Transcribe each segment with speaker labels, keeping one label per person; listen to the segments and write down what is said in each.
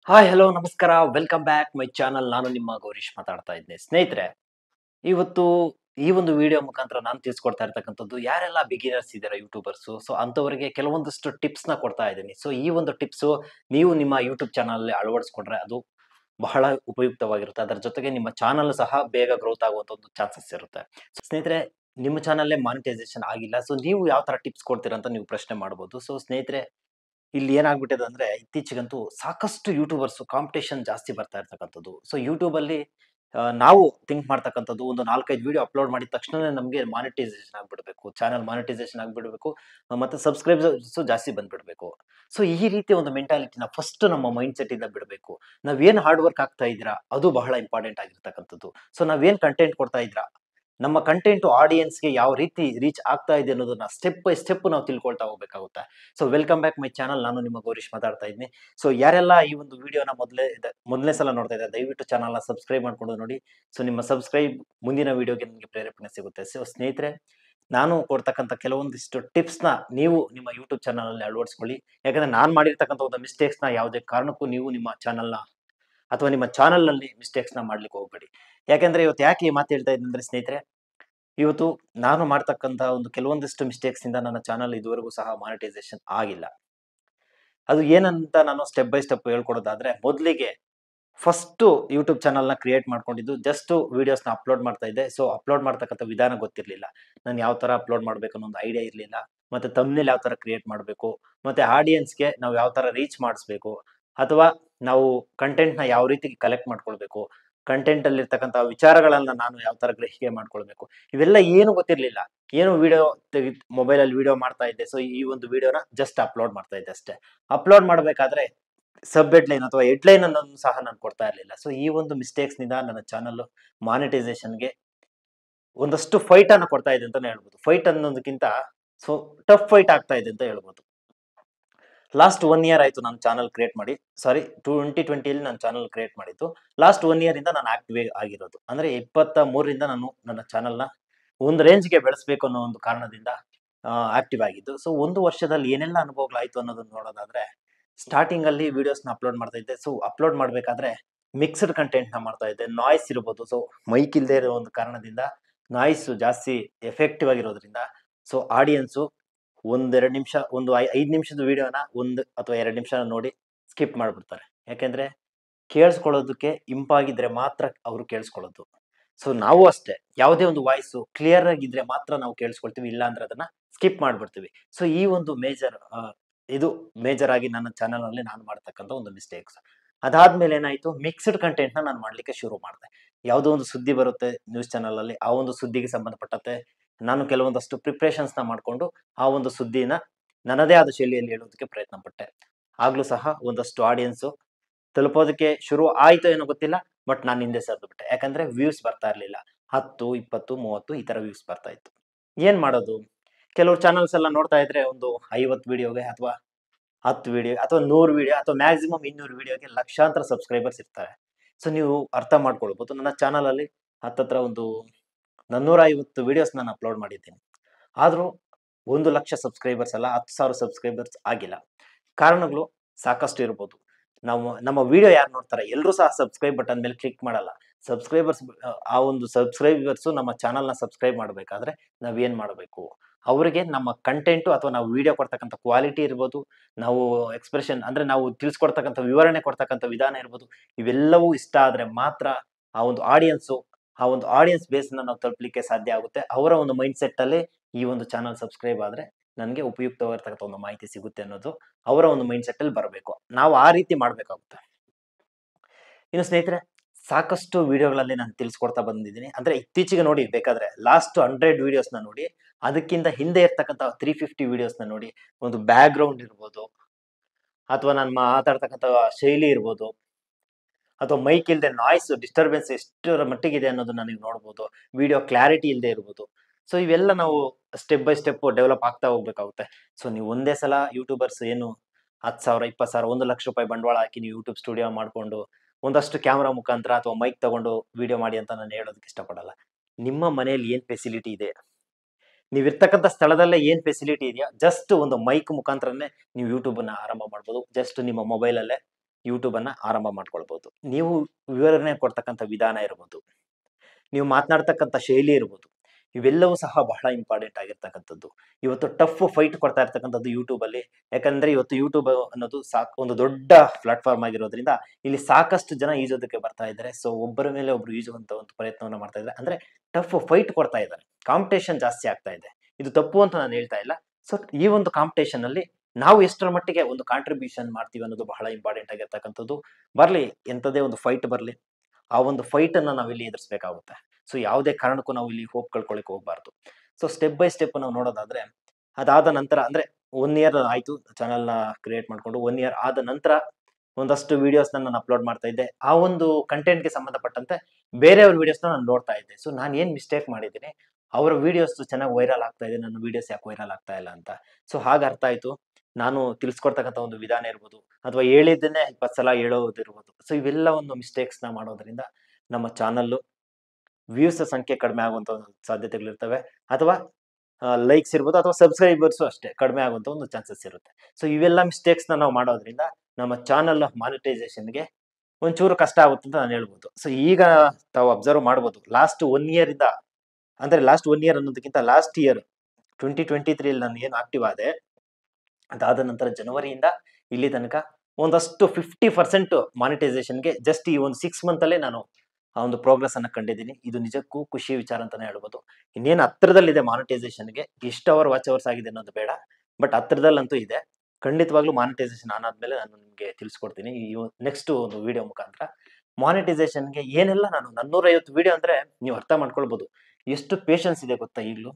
Speaker 1: Hi hello ನಮಸ್ಕಾರ welcome back my channel. ನಾನು ನಿಮ್ಮ ಗೌರೀಶ್ ಮಾತಾಡ್ತಾ ಇದ್ದೀನಿ. ಸ್ನೇಹಿತರೆ, ಇವತ್ತು ಈ ಒಂದು ವಿಡಿಯೋ ಮುಖಾಂತರ ನಾನು ತಿಳಿಸ್ಕೊಡ್ತಾ ಇರ್ತಕ್ಕಂಥದ್ದು ಯಾರೆಲ್ಲ ಬಿಗಿನರ್ಸ್ ಇದ್ದಾರೆ ಯೂಟ್ಯೂಬರ್ಸು, ಸೊ ಅಂಥವರಿಗೆ ಕೆಲವೊಂದಷ್ಟು ಟಿಪ್ಸ್ನ ಕೊಡ್ತಾ ಇದ್ದೀನಿ. ಸೊ ಈ ಒಂದು ಟಿಪ್ಸು ನೀವು ನಿಮ್ಮ ಯೂಟ್ಯೂಬ್ ಚಾನಲಲ್ಲಿ ಅಳವಡಿಸ್ಕೊಂಡ್ರೆ ಅದು ಬಹಳ ಉಪಯುಕ್ತವಾಗಿರುತ್ತೆ. ಅದರ ಜೊತೆಗೆ ನಿಮ್ಮ ಚಾನಲ್ ಸಹ ಬೇಗ ಗ್ರೋತ್ ಆಗುವಂಥ ಒಂದು ಚಾನ್ಸಸ್ ಇರುತ್ತೆ. ಸೊ ಸ್ನೇಹಿತರೆ, ನಿಮ್ಮ ಚಾನಲ್ಲೇ ಮಾನಿಟೈಸೇಷನ್ ಆಗಿಲ್ಲ, ಸೊ ನೀವು ಯಾವ ಥರ ಟಿಪ್ಸ್ ಕೊಡ್ತೀರಾ ಅಂತ ನೀವು ಪ್ರಶ್ನೆ ಮಾಡ್ಬೋದು. ಸೊ ಸ್ನೇಹಿತರೆ, ಇಲ್ಲಿ ಏನಾಗ್ಬಿಟ್ಟಿದೆ ಅಂದ್ರೆ ಇತ್ತೀಚೆಗಂತೂ ಸಾಕಷ್ಟು ಯೂಟ್ಯೂಬರ್ಸ್ ಕಾಂಪಿಟೇಷನ್ ಜಾಸ್ತಿ ಬರ್ತಾ ಇರ್ತಕ್ಕಂಥದ್ದು. ಸೊ ಯೂಟ್ಯೂಬ್ ಅಲ್ಲಿ ನಾವು ಥಿಂಕ್ ಮಾಡ್ತಕ್ಕಂಥದ್ದು ಒಂದು 4-5 ವಿಡಿಯೋ ಅಪ್ಲೋಡ್ ಮಾಡಿದ ತಕ್ಷಣನೇ ನಮಗೆ ಮಾನಿಟೈಸೇಷನ್ ಆಗ್ಬಿಡ್ಬೇಕು, ಚಾನಲ್ ಮಾನಿಟೈಸೇಷನ್ ಆಗ್ಬಿಡ್ಬೇಕು, ಮತ್ತೆ ಸಬ್ಸ್ಕ್ರೈಬರ್ಸ್ ಜಾಸ್ತಿ ಬಂದ್ಬಿಡ್ಬೇಕು. ಸೊ ಈ ರೀತಿಯ ಒಂದು ಮೆಂಟಾಲಿಟಿನ ಫಸ್ಟ್ ನಮ್ಮ ಮೈಂಡ್ ಸೆಟ್ ಇಂದ ಬಿಡಬೇಕು. ನಾವೇನ್ ಹಾರ್ಡ್ ವರ್ಕ್ ಆಗ್ತಾ ಇದ್ದೀರಾ ಅದು ಬಹಳ ಇಂಪಾರ್ಟೆಂಟ್ ಆಗಿರ್ತಕ್ಕಂಥದ್ದು. ಸೊ ನಾವೇನ್ ಕಂಟೆಂಟ್ ಕೊಡ್ತಾ ಇದ್ದೀರಾ, ನಮ್ಮ ಕಂಟೆಂಟ್ ಆಡಿಯನ್ಸ್ಗೆ ಯಾವ ರೀತಿ ರೀಚ್ ಆಗ್ತಾ ಇದೆ ಅನ್ನೋದನ್ನ ಸ್ಟೆಪ್ ಬೈ ಸ್ಟೆಪ್ ನಾವು ತಿಳ್ಕೊಳ್ತಾ ಹೋಗ್ಬೇಕಾಗುತ್ತೆ. So welcome back my channel. ನಾನು ನಿಮ್ಮ ಗೌರೀಶ್ ಮಾತಾಡ್ತಾ ಇದ್ದೀನಿ. ಸೊ ಯಾರೆಲ್ಲ ಈ ಒಂದು ವಿಡಿಯೋನ ಮೊದಲನೇ ಸಲ ನೋಡ್ತಾ ಇದ್ದಾರೆ, ದಯವಿಟ್ಟು ಚಾನಲ್ನ ಸಬ್ಸ್ಕ್ರೈಬ್ ಮಾಡ್ಕೊಂಡು ನೋಡಿ. ಸೊ ನಿಮ್ಮ ಸಬ್ಸ್ಕ್ರೈಬ್ ಮುಂದಿನ ವಿಡಿಯೋಗೆ ನಿಮಗೆ ಪ್ರೇರೇಪಣೆ ಸಿಗುತ್ತೆ. ಸೊ ಸ್ನೇಹಿತರೆ, ನಾನು ಕೊಡ್ತಕ್ಕಂಥ ಕೆಲವೊಂದಿಷ್ಟು ಟಿಪ್ಸ್ನ ನೀವು ನಿಮ್ಮ ಯೂಟ್ಯೂಬ್ ಚಾನಲಲ್ಲಿ ಅಳವಡಿಸ್ಕೊಳ್ಳಿ. ಯಾಕಂದ್ರೆ ನಾನು ಮಾಡಿರ್ತಕ್ಕಂಥ ಒಂದು ಮಿಸ್ಟೇಕ್ಸ್ನ ಯಾವುದೇ ಕಾರಣಕ್ಕೂ ನೀವು ನಿಮ್ಮ ಚಾನಲ್ನ ಅಥವಾ ನಿಮ್ಮ ಚಾನಲ್ನಲ್ಲಿ ಮಿಸ್ಟೇಕ್ಸ್ನ ಮಾಡ್ಲಿಕ್ಕೆ ಹೋಗಬೇಡಿ. ಯಾಕಂದ್ರೆ ಇವತ್ತು ಯಾಕೆ ಈ ಮಾತು ಹೇಳ್ತಾ ಇದ್ದೀನಿ ಅಂದ್ರೆ ಸ್ನೇಹಿತರೆ, ಇವತ್ತು ನಾನು ಮಾಡ್ತಕ್ಕಂಥ ಒಂದು ಕೆಲವೊಂದಿಷ್ಟು ಮಿಸ್ಟೇಕ್ಸ್ ಇಂದ ನನ್ನ ಚಾನಲ್ ಇದುವರೆಗೂ ಸಹ ಮಾನಿಟೈಸೇಷನ್ ಆಗಿಲ್ಲ. ಅದು ಏನಂತ ನಾನು ಸ್ಟೆಪ್ ಬೈ ಸ್ಟೆಪ್ ಹೇಳ್ಕೊಡೋದಾದ್ರೆ, ಮೊದಲಿಗೆ ಫಸ್ಟ್ ಯೂಟ್ಯೂಬ್ ಚಾನಲ್ನ ಕ್ರಿಯೇಟ್ ಮಾಡ್ಕೊಂಡಿದ್ದು ಜಸ್ಟ್ ವಿಡಿಯೋಸ್ನ ಅಪ್ಲೋಡ್ ಮಾಡ್ತಾ ಇದ್ದೆ. ಸೊ ಅಪ್ಲೋಡ್ ಮಾಡ್ತಕ್ಕಂಥ ವಿಧಾನ ಗೊತ್ತಿರಲಿಲ್ಲ. ನಾನು ಯಾವ ತರ ಅಪ್ಲೋಡ್ ಮಾಡ್ಬೇಕು ಅನ್ನೋ ಒಂದು ಐಡಿಯಾ ಇರಲಿಲ್ಲ. ಮತ್ತೆ ಥಂಬ್ನೇಲ್ ಯಾವ ತರ ಕ್ರಿಯೇಟ್ ಮಾಡಬೇಕು, ಮತ್ತೆ ಆಡಿಯನ್ಸ್ಗೆ ನಾವು ಯಾವ ತರ ರೀಚ್ ಮಾಡಿಸ್ಬೇಕು, ಅಥವಾ ನಾವು ಕಂಟೆಂಟ್ನ ಯಾವ ರೀತಿ ಕಲೆಕ್ಟ್ ಮಾಡ್ಕೊಳ್ಬೇಕು, ಕಂಟೆಂಟ್ ಅಲ್ಲಿ ಇರ್ತಕ್ಕಂಥ ವಿಚಾರಗಳನ್ನ ನಾನು ಯಾವ ತರ ಗ್ರಹಿಕೆ ಮಾಡ್ಕೊಳ್ಬೇಕು, ಇವೆಲ್ಲ ಏನು ಗೊತ್ತಿರಲಿಲ್ಲ. ಏನು ವಿಡಿಯೋ ಮೊಬೈಲ್ ಅಲ್ಲಿ ವಿಡಿಯೋ ಮಾಡ್ತಾ ಇದ್ದೆ. ಸೊ ಈ ಒಂದು ವಿಡಿಯೋನ ಜಸ್ಟ್ ಅಪ್ಲೋಡ್ ಮಾಡ್ತಾ ಇದ್ದೆ ಅಷ್ಟೇ. ಅಪ್ಲೋಡ್ ಮಾಡಬೇಕಾದ್ರೆ ಸಬ್ ಹೆಡ್ಲೈನ್ ಅಥವಾ ಹೆಡ್ಲೈನ್ ಅನ್ನೋದು ಸಹ ನಾನು ಕೊಡ್ತಾ ಇರಲಿಲ್ಲ. ಸೊ ಈ ಒಂದು ಮಿಸ್ಟೇಕ್ಸ್ ನಿಂದ ನನ್ನ ಚಾನಲ್ ಮಾನಿಟೈಸೇಷನ್ಗೆ ಒಂದಷ್ಟು ಫೈಟ್ ಅನ್ನು ಕೊಡ್ತಾ ಇದೆ ಅಂತಾನೆ ಹೇಳ್ಬೋದು. ಫೈಟ್ ಅನ್ನೋದಕ್ಕಿಂತ ಸೊ ಟಫ್ ಫೈಟ್ ಆಗ್ತಾ ಇದೆ ಅಂತ ಹೇಳ್ಬೋದು. ಲಾಸ್ಟ್ 1 ಇಯರ್ ಆಯ್ತು ನಾನು ಚಾನಲ್ ಕ್ರಿಯೇಟ್ ಮಾಡಿ. ಸಾರಿ, 2020 ನಾನು ಚಾನಲ್ ಕ್ರಿಯೇಟ್ ಮಾಡಿದ್ದು. ಲಾಸ್ಟ್ 1 ಇಯರ್ ಇಂದ ನಾನು ಆಕ್ಟಿವ್ ಆಗಿರೋದು. ಅಂದ್ರೆ 23ರಿಂದ ನಾನು ನನ್ನ ಚಾನಲ್ನ ಒಂದು ರೇಂಜ್ಗೆ ಬೆಳೆಸಬೇಕು ಅನ್ನೋ ಒಂದು ಕಾರಣದಿಂದ ಆಕ್ಟಿವ್ ಆಗಿದ್ದು. ಸೊ 1 ವರ್ಷದಲ್ಲಿ ಏನೆಲ್ಲ ಅನುಭವಗಳಾಯ್ತು ಅನ್ನೋದನ್ನ ನೋಡೋದಾದ್ರೆ, ಸ್ಟಾರ್ಟಿಂಗ್ ಅಲ್ಲಿ ವಿಡಿಯೋಸ್ನ ಅಪ್ಲೋಡ್ ಮಾಡ್ತಾ ಇದ್ದೆ. ಸೊ ಅಪ್ಲೋಡ್ ಮಾಡಬೇಕಾದ್ರೆ ಮಿಕ್ಸ್ಡ್ ಕಂಟೆಂಟ್ ನ ಮಾಡ್ತಾ ಇದ್ದೆ. ನಾಯ್ಸ್ ಇರ್ಬೋದು, ಸೊ ಮೈಕ್ ಇಲ್ಲದೆ ಇರೋ ಒಂದು ಕಾರಣದಿಂದ ನಾಯ್ಸ್ ಜಾಸ್ತಿ ಎಫೆಕ್ಟಿವ್ ಆಗಿರೋದ್ರಿಂದ ಸೊ ಆಡಿಯನ್ಸು ಒಂದೆರಡು ನಿಮಿಷ, ಒಂದು 5 ನಿಮಿಷದ ವಿಡಿಯೋನ 1 ಅಥವಾ 2 ನಿಮಿಷ ನೋಡಿ ಸ್ಕಿಪ್ ಮಾಡ್ಬಿಡ್ತಾರೆ. ಯಾಕೆಂದ್ರೆ ಕೇಳಿಸ್ಕೊಳ್ಳೋದಕ್ಕೆ ಇಂಪಾಗಿದ್ರೆ ಮಾತ್ರ ಅವರು ಕೇಳಿಸ್ಕೊಳ್ಳೋದು. ಸೊ ನಾವು ಅಷ್ಟೇ, ಯಾವುದೇ ಒಂದು ವಾಯ್ಸು ಕ್ಲಿಯರ್ ಆಗಿದ್ರೆ ಮಾತ್ರ ನಾವು ಕೇಳಿಸ್ಕೊಳ್ತೀವಿ, ಇಲ್ಲ ಅಂದ್ರೆ ಅದನ್ನ ಸ್ಕಿಪ್ ಮಾಡ್ಬಿಡ್ತೀವಿ. ಸೊ ಈ ಒಂದು ಇದು ಮೇಜರ್ ಆಗಿ ನನ್ನ ಚಾನಲ್ ಅಲ್ಲಿ ನಾನು ಮಾಡ್ತಕ್ಕಂಥ ಒಂದು ಮಿಸ್ಟೇಕ್ಸ್. ಅದಾದ್ಮೇಲೆ ಏನಾಯ್ತು, ಮಿಕ್ಸ್ಡ್ ಕಂಟೆಂಟ್ ನಾನು ಮಾಡ್ಲಿಕ್ಕೆ ಶುರು ಮಾಡಿದೆ. ಯಾವುದೋ ಒಂದು ಸುದ್ದಿ ಬರುತ್ತೆ ನ್ಯೂಸ್ ಚಾನಲ್ ಅಲ್ಲಿ, ಆ ಒಂದು ಸುದ್ದಿಗೆ ಸಂಬಂಧಪಟ್ಟಂತೆ ನಾನು ಕೆಲವೊಂದಷ್ಟು ಪ್ರಿಪ್ರೇಷನ್ಸ್ ನ ಮಾಡ್ಕೊಂಡು ಆ ಒಂದು ಸುದ್ದಿನ ನನ್ನದೇ ಆದ ಶೈಲಿಯಲ್ಲಿ ಹೇಳೋದಕ್ಕೆ ಪ್ರಯತ್ನ ಪಟ್ಟೆ. ಆಗ್ಲೂ ಸಹ ಒಂದಷ್ಟು ಆಡಿಯನ್ಸ್ ತಲುಪೋದಕ್ಕೆ ಶುರು ಆಯ್ತು ಏನೋ ಗೊತ್ತಿಲ್ಲ, ಬಟ್ ನಾನು ಹಿಂದೆ ಸರಿದು ಬಿಟ್ಟೆ. ಯಾಕಂದ್ರೆ ವ್ಯೂಸ್ ಬರ್ತಾ ಇರ್ಲಿಲ್ಲ. 10, 20, 30 ಈ ತರ ವ್ಯೂಸ್ ಬರ್ತಾ ಇತ್ತು. ಏನ್ ಮಾಡೋದು? ಕೆಲವರು ಚಾನಲ್ಸ್ ಎಲ್ಲ ನೋಡ್ತಾ ಇದ್ರೆ ಒಂದು 50 ವಿಡಿಯೋಗೆ ಅಥವಾ 10 ವಿಡಿಯೋ ಅಥವಾ 100 ವಿಡಿಯೋ ಅಥವಾ ಮ್ಯಾಕ್ಸಿಮಮ್ 200 ವಿಡಿಯೋಗೆ ಲಕ್ಷಾಂತರ ಸಬ್ಸ್ಕ್ರೈಬರ್ಸ್ ಇರ್ತಾರೆ. ಸೊ ನೀವು ಅರ್ಥ ಮಾಡ್ಕೊಳ್ಬಹುದು, ನನ್ನ ಚಾನಲ್ ಅಲ್ಲಿ ಹತ್ತತ್ರ ಒಂದು 450 ವಿಡಿಯೋಸ್ ನಾನು ಅಪ್ಲೋಡ್ ಮಾಡಿದ್ದೀನಿ. ಆದ್ರೂ 1 ಲಕ್ಷ ಸಬ್ಸ್ಕ್ರೈಬರ್ಸ್ ಅಲ್ಲ, 10,000 ಸಬ್ಸ್ಕ್ರೈಬರ್ಸ್ ಆಗಿಲ್ಲ. ಕಾರಣಗಳು ಸಾಕಷ್ಟು ಇರ್ಬೋದು. ನಮ್ಮ ವಿಡಿಯೋ ಯಾರು ನೋಡ್ತಾರೆ ಎಲ್ಲರೂ ಸಹ ಸಬ್ಸ್ಕ್ರೈಬ್ ಬಟನ್ ಮೇಲೆ ಕ್ಲಿಕ್ ಮಾಡಲ್ಲ. ಸಬ್ಸ್ಕ್ರೈಬರ್ಸ್ ಆ ಒಂದು ಸಬ್ಸ್ಕ್ರೈಬರ್ಸ್ ನಮ್ಮ ಚಾನಲ್ನ ಸಬ್ಸ್ಕ್ರೈಬ್ ಮಾಡಬೇಕಾದ್ರೆ ನಾವೇನ್ ಮಾಡಬೇಕು, ಅವರಿಗೆ ನಮ್ಮ ಕಂಟೆಂಟು ಅಥವಾ ನಾವು ವಿಡಿಯೋ ಕೊಡ್ತಕ್ಕಂಥ ಕ್ವಾಲಿಟಿ ಇರ್ಬೋದು, ನಾವು ಎಕ್ಸ್‌ಪ್ರೆಷನ್ ಅಂದ್ರೆ ನಾವು ತಿಳಿಸ್ಕೊಡ್ತಕ್ಕಂಥ ವಿವರಣೆ ಕೊಡ್ತಕ್ಕಂಥ ವಿಧಾನ ಇರ್ಬೋದು, ಇವೆಲ್ಲವೂ ಇಷ್ಟ ಆದ್ರೆ ಮಾತ್ರ ಆ ಒಂದು ಆಡಿಯನ್ಸ್ ಬೇಸ್‌ನ ನಾವು ತಲುಪಲಿಕ್ಕೆ ಸಾಧ್ಯ ಆಗುತ್ತೆ. ಅವರ ಒಂದು ಮೈಂಡ್ ಸೆಟ್ ಅಲ್ಲಿ ಈ ಒಂದು ಚಾನಲ್ ಸಬ್ಸ್ಕ್ರೈಬ್ ಆದ್ರೆ ನನಗೆ ಉಪಯುಕ್ತವಾಗಿರ್ತಕ್ಕಂಥ ಒಂದು ಮಾಹಿತಿ ಸಿಗುತ್ತೆ ಅನ್ನೋದು ಅವರ ಒಂದು ಮೈಂಡ್ ಸೆಟ್ ಅಲ್ಲಿ ಬರಬೇಕು. ನಾವು ಆ ರೀತಿ ಮಾಡ್ಬೇಕಾಗುತ್ತೆ. ಇನ್ನು ಸ್ನೇಹಿತರೆ, ಸಾಕಷ್ಟು ವಿಡಿಯೋಗಳಲ್ಲಿ ನಾನು ತಿಳಿಸ್ಕೊಡ್ತಾ ಬಂದಿದ್ದೀನಿ. ಅಂದ್ರೆ ಇತ್ತೀಚೆಗೆ ನೋಡಿ, ಬೇಕಾದ್ರೆ ಲಾಸ್ಟ್ 100 ವಿಡಿಯೋಸ್‌ನ ನೋಡಿ, ಅದಕ್ಕಿಂತ ಹಿಂದೆ ಇರ್ತಕ್ಕಂಥ 350 ವಿಡಿಯೋಸ್‌ನ ನೋಡಿ. ಒಂದು ಬ್ಯಾಕ್ ಗ್ರೌಂಡ್ ಇರ್ಬೋದು, ಅಥವಾ ನಾನು ಮಾತಾಡ್ತಕ್ಕಂಥ ಶೈಲಿ ಇರ್ಬೋದು, ಅಥವಾ ಮೈಕ್ ಇಲ್ದೆ ನಾಯ್ಸ್ ಡಿಸ್ಟರ್ಬೆನ್ಸ್ ಎಷ್ಟರ ಮಟ್ಟಿಗಿದೆ ಅನ್ನೋದನ್ನ ನೀವು ನೋಡ್ಬೋದು. ವಿಡಿಯೋ ಕ್ಲಾರಿಟಿ ಇಲ್ಲದೆ ಇರ್ಬೋದು. ಸೊ ಇವೆಲ್ಲ ನಾವು ಸ್ಟೆಪ್ ಬೈ ಸ್ಟೆಪ್ ಡೆವಲಪ್ ಆಗ್ತಾ ಹೋಗ್ಬೇಕಾಗುತ್ತೆ. ಸೊ ನೀವು ಒಂದೇ ಸಲ ಯೂಟ್ಯೂಬರ್ಸ್ ಏನು 10,000, 20,000, ₹1,00,000 ಬಂಡವಾಳ ಹಾಕಿ ನೀವು ಯೂಟ್ಯೂಬ್ ಸ್ಟುಡಿಯೋ ಮಾಡ್ಕೊಂಡು ಒಂದಷ್ಟು ಕ್ಯಾಮೆರಾ ಮುಖಾಂತರ ಅಥವಾ ಮೈಕ್ ತಗೊಂಡು ವಿಡಿಯೋ ಮಾಡಿ ಅಂತ ನಾನು ಹೇಳೋದಕ್ಕೆ ಇಷ್ಟಪಡಲ್ಲ. ನಿಮ್ಮ ಮನೆಯಲ್ಲಿ ಏನ್ ಫೆಸಿಲಿಟಿ ಇದೆ, ನೀವಿರ್ತಕ್ಕಂಥ ಸ್ಥಳದಲ್ಲೇ ಏನ್ ಫೆಸಿಲಿಟಿ ಇದೆಯಾ, ಜಸ್ಟ್ ಒಂದು ಮೈಕ್ ಮುಖಾಂತರನೇ ನೀವು ಯೂಟ್ಯೂಬ್ ಅನ್ನ ಆರಂಭ ಮಾಡ್ಬೋದು. ಜಸ್ಟ್ ನಿಮ್ಮ ಮೊಬೈಲ್ ಅಲ್ಲೇ ಯೂಟ್ಯೂಬ್ ಅನ್ನ ಆರಂಭ ಮಾಡ್ಕೊಳ್ಬಹುದು. ನೀವು ವಿವರಣೆ ಕೊಡ್ತಕ್ಕಂಥ ವಿಧಾನ ಇರ್ಬೋದು, ನೀವು ಮಾತನಾಡ್ತಕ್ಕಂಥ ಶೈಲಿ ಇರ್ಬೋದು, ಇವೆಲ್ಲವೂ ಸಹ ಬಹಳ ಇಂಪಾರ್ಟೆಂಟ್ ಆಗಿರ್ತಕ್ಕಂಥದ್ದು. ಇವತ್ತು ಟಫ್ ಫೈಟ್ ಕೊಡ್ತಾ ಇರ್ತಕ್ಕಂಥದ್ದು ಯೂಟ್ಯೂಬ್ ಅಲ್ಲಿ. ಯಾಕಂದ್ರೆ ಇವತ್ತು ಯೂಟ್ಯೂಬ್ ಅನ್ನೋದು ಒಂದು ದೊಡ್ಡ ಪ್ಲಾಟ್ಫಾರ್ಮ್ ಆಗಿರೋದ್ರಿಂದ ಇಲ್ಲಿ ಸಾಕಷ್ಟು ಜನ ಈಜೋದಕ್ಕೆ ಬರ್ತಾ ಇದ್ದಾರೆ. ಸೊ ಒಬ್ಬರ ಮೇಲೆ ಒಬ್ರು ಈಜುವಂತ ಒಂದು ಪ್ರಯತ್ನವನ್ನ ಮಾಡ್ತಾ ಇದ್ದಾರೆ. ಅಂದ್ರೆ ಟಫ್ ಫೈಟ್ ಕೊಡ್ತಾ ಇದ್ದಾರೆ, ಕಾಂಪಿಟೇಷನ್ ಜಾಸ್ತಿ ಆಗ್ತಾ ಇದೆ. ಇದು ತಪ್ಪು ಅಂತ ನಾನು ಹೇಳ್ತಾ ಇಲ್ಲ. ಸೊ ಈ ಒಂದು ಕಾಂಪಿಟೇಷನ್ ಅಲ್ಲಿ ನಾವು ಎಷ್ಟರ ಮಟ್ಟಿಗೆ ಒಂದು ಕಾಂಟ್ರಿಬ್ಯೂಷನ್ ಮಾಡ್ತೀವಿ ಅನ್ನೋದು ಬಹಳ ಇಂಪಾರ್ಟೆಂಟ್ ಆಗಿರ್ತಕ್ಕಂಥದ್ದು. ಬರ್ಲಿ, ಎಂಥದೇ ಒಂದು ಫೈಟ್ ಬರ್ಲಿ, ಆ ಒಂದು ಫೈಟ್ ಅನ್ನ ನಾವಿಲ್ಲಿ ಎದುರಿಸಬೇಕಾಗುತ್ತೆ. ಸೊ ಯಾವುದೇ ಕಾರಣಕ್ಕೂ ನಾವು ಇಲ್ಲಿ ಹೋಪ್ ಕಳ್ಕೊಳ್ಳಿಕ್ಕೆ ಹೋಗ್ಬಾರ್ದು. ಸೊ ಸ್ಟೆಪ್ ಬೈ ಸ್ಟೆಪ್ ನಾವು ನೋಡೋದಾದ್ರೆ, ಅದಾದ ನಂತರ ಅಂದ್ರೆ 1 ಇಯರ್ ಆಯ್ತು ಚಾನಲ್ ನ ಕ್ರಿಯೇಟ್ ಮಾಡ್ಕೊಂಡು. 1 ಇಯರ್ ಆದ ನಂತರ ಒಂದಷ್ಟು ವಿಡಿಯೋಸ್ ನಾನು ಅಪ್ಲೋಡ್ ಮಾಡ್ತಾ ಇದ್ದೆ. ಆ ಒಂದು ಕಂಟೆಂಟ್ ಗೆ ಸಂಬಂಧಪಟ್ಟಂತೆ ಬೇರೆಯವ್ರ ವಿಡಿಯೋಸ್ ನಾನು ನೋಡ್ತಾ ಇದ್ದೆ. ಸೊ ನಾನು ಏನ್ ಮಿಸ್ಟೇಕ್ ಮಾಡಿದ್ದೀನಿ, ಅವರ ವಿಡಿಯೋಸ್ ಚೆನ್ನಾಗಿ ವೈರಲ್ ಆಗ್ತಾ ಇದೆ, ನನ್ನ ವಿಡಿಯೋಸ್ ಯಾಕೆ ವೈರಲ್ ಆಗ್ತಾ ಇಲ್ಲ ಅಂತ. ಸೊ ಹಾಗ ಅರ್ಥ ಆಯ್ತು. ನಾನು ತಿಳಿಸ್ಕೊಡ್ತಕ್ಕಂಥ ಒಂದು ವಿಧಾನ ಇರ್ಬೋದು, ಅಥವಾ ಹೇಳಿದ್ದನ್ನೇ 20 ಸಲ ಹೇಳೋದಿರ್ಬೋದು. ಸೊ ಇವೆಲ್ಲ ಒಂದು ಮಿಸ್ಟೇಕ್ಸ್ ನ ಮಾಡೋದ್ರಿಂದ ನಮ್ಮ ಚಾನಲ್ ವ್ಯೂಸ್ ಸಂಖ್ಯೆ ಕಡಿಮೆ ಆಗುವಂತ ಸಾಧ್ಯತೆಗಳಿರ್ತವೆ, ಅಥವಾ ಲೈಕ್ಸ್ ಇರ್ಬೋದು, ಅಥವಾ ಸಬ್ಸ್ಕ್ರೈಬರ್ಸ್ ಅಷ್ಟೇ ಕಡಿಮೆ ಆಗುವಂತ ಒಂದು ಚಾನ್ಸಸ್ ಇರುತ್ತೆ. ಸೊ ಇವೆಲ್ಲ ಮಿಸ್ಟೇಕ್ಸ್ ನಾವು ಮಾಡೋದ್ರಿಂದ ನಮ್ಮ ಚಾನಲ್ ಮಾನಿಟೈಸೇಷನ್ಗೆ ಒಂಚೂರು ಕಷ್ಟ ಆಗುತ್ತೆ ಅಂತ ನಾನು ಹೇಳ್ಬೋದು. ಸೊ ಈಗ ತಾವು ಅಬ್ಸರ್ವ್ ಮಾಡ್ಬೋದು, ಲಾಸ್ಟ್ 1 ಇಯರ್ ಇಂದ, ಅಂದ್ರೆ ಲಾಸ್ಟ್ 1 ಇಯರ್ ಅನ್ನೋದಕ್ಕಿಂತ ಲಾಸ್ಟ್ ಇಯರ್ 2023 ನಾನು ಏನು ಆಕ್ಟಿವ್ ಆದೆ, ಅದಾದ ನಂತರ ಜನವರಿಯಿಂದ ಇಲ್ಲಿ ತನಕ ಒಂದಷ್ಟು 50% ಮಾನಿಟೈಸೇಷನ್ಗೆ ಜಸ್ಟ್ ಈ ಒಂದು 6 ಮಂತ್ ಅಲ್ಲೇ ನಾನು ಆ ಒಂದು ಪ್ರೋಗ್ರೆಸ್ ಅನ್ನ ಕಂಡಿದ್ದೀನಿ. ಇದು ನಿಜಕ್ಕೂ ಖುಷಿ ವಿಚಾರ ಅಂತಾನೆ ಹೇಳ್ಬೋದು. ಇನ್ನೇನು ಹತ್ರದಲ್ಲಿದೆ ಮಾನಿಟೈಸೇಷನ್ಗೆ, ಎಷ್ಟು ವಾಚ್ ಅವರ್ಸ್ ಆಗಿದೆ ಅನ್ನೋದು ಬೇಡ, ಬಟ್ ಹತ್ರದಲ್ಲಂತೂ ಇದೆ. ಖಂಡಿತವಾಗ್ಲೂ ಮಾನಿಟೈಸೇಷನ್ ಆದ್ಮೇಲೆ ನಾನು ನಿಮ್ಗೆ ತಿಳಿಸ್ಕೊಡ್ತೀನಿ ಈ ನೆಕ್ಸ್ಟ್ ಒಂದು ವಿಡಿಯೋ ಮುಖಾಂತರ. ಮಾನಿಟೈಸೇಷನ್ಗೆ ಏನೆಲ್ಲ ನಾನು 450 ವಿಡಿಯೋ ಅಂದ್ರೆ ನೀವು ಅರ್ಥ ಮಾಡ್ಕೊಳ್ಬಹುದು ಎಷ್ಟು ಪೇಷನ್ಸ್ ಇದೆ ಗೊತ್ತಾ ಈಗಲೂ.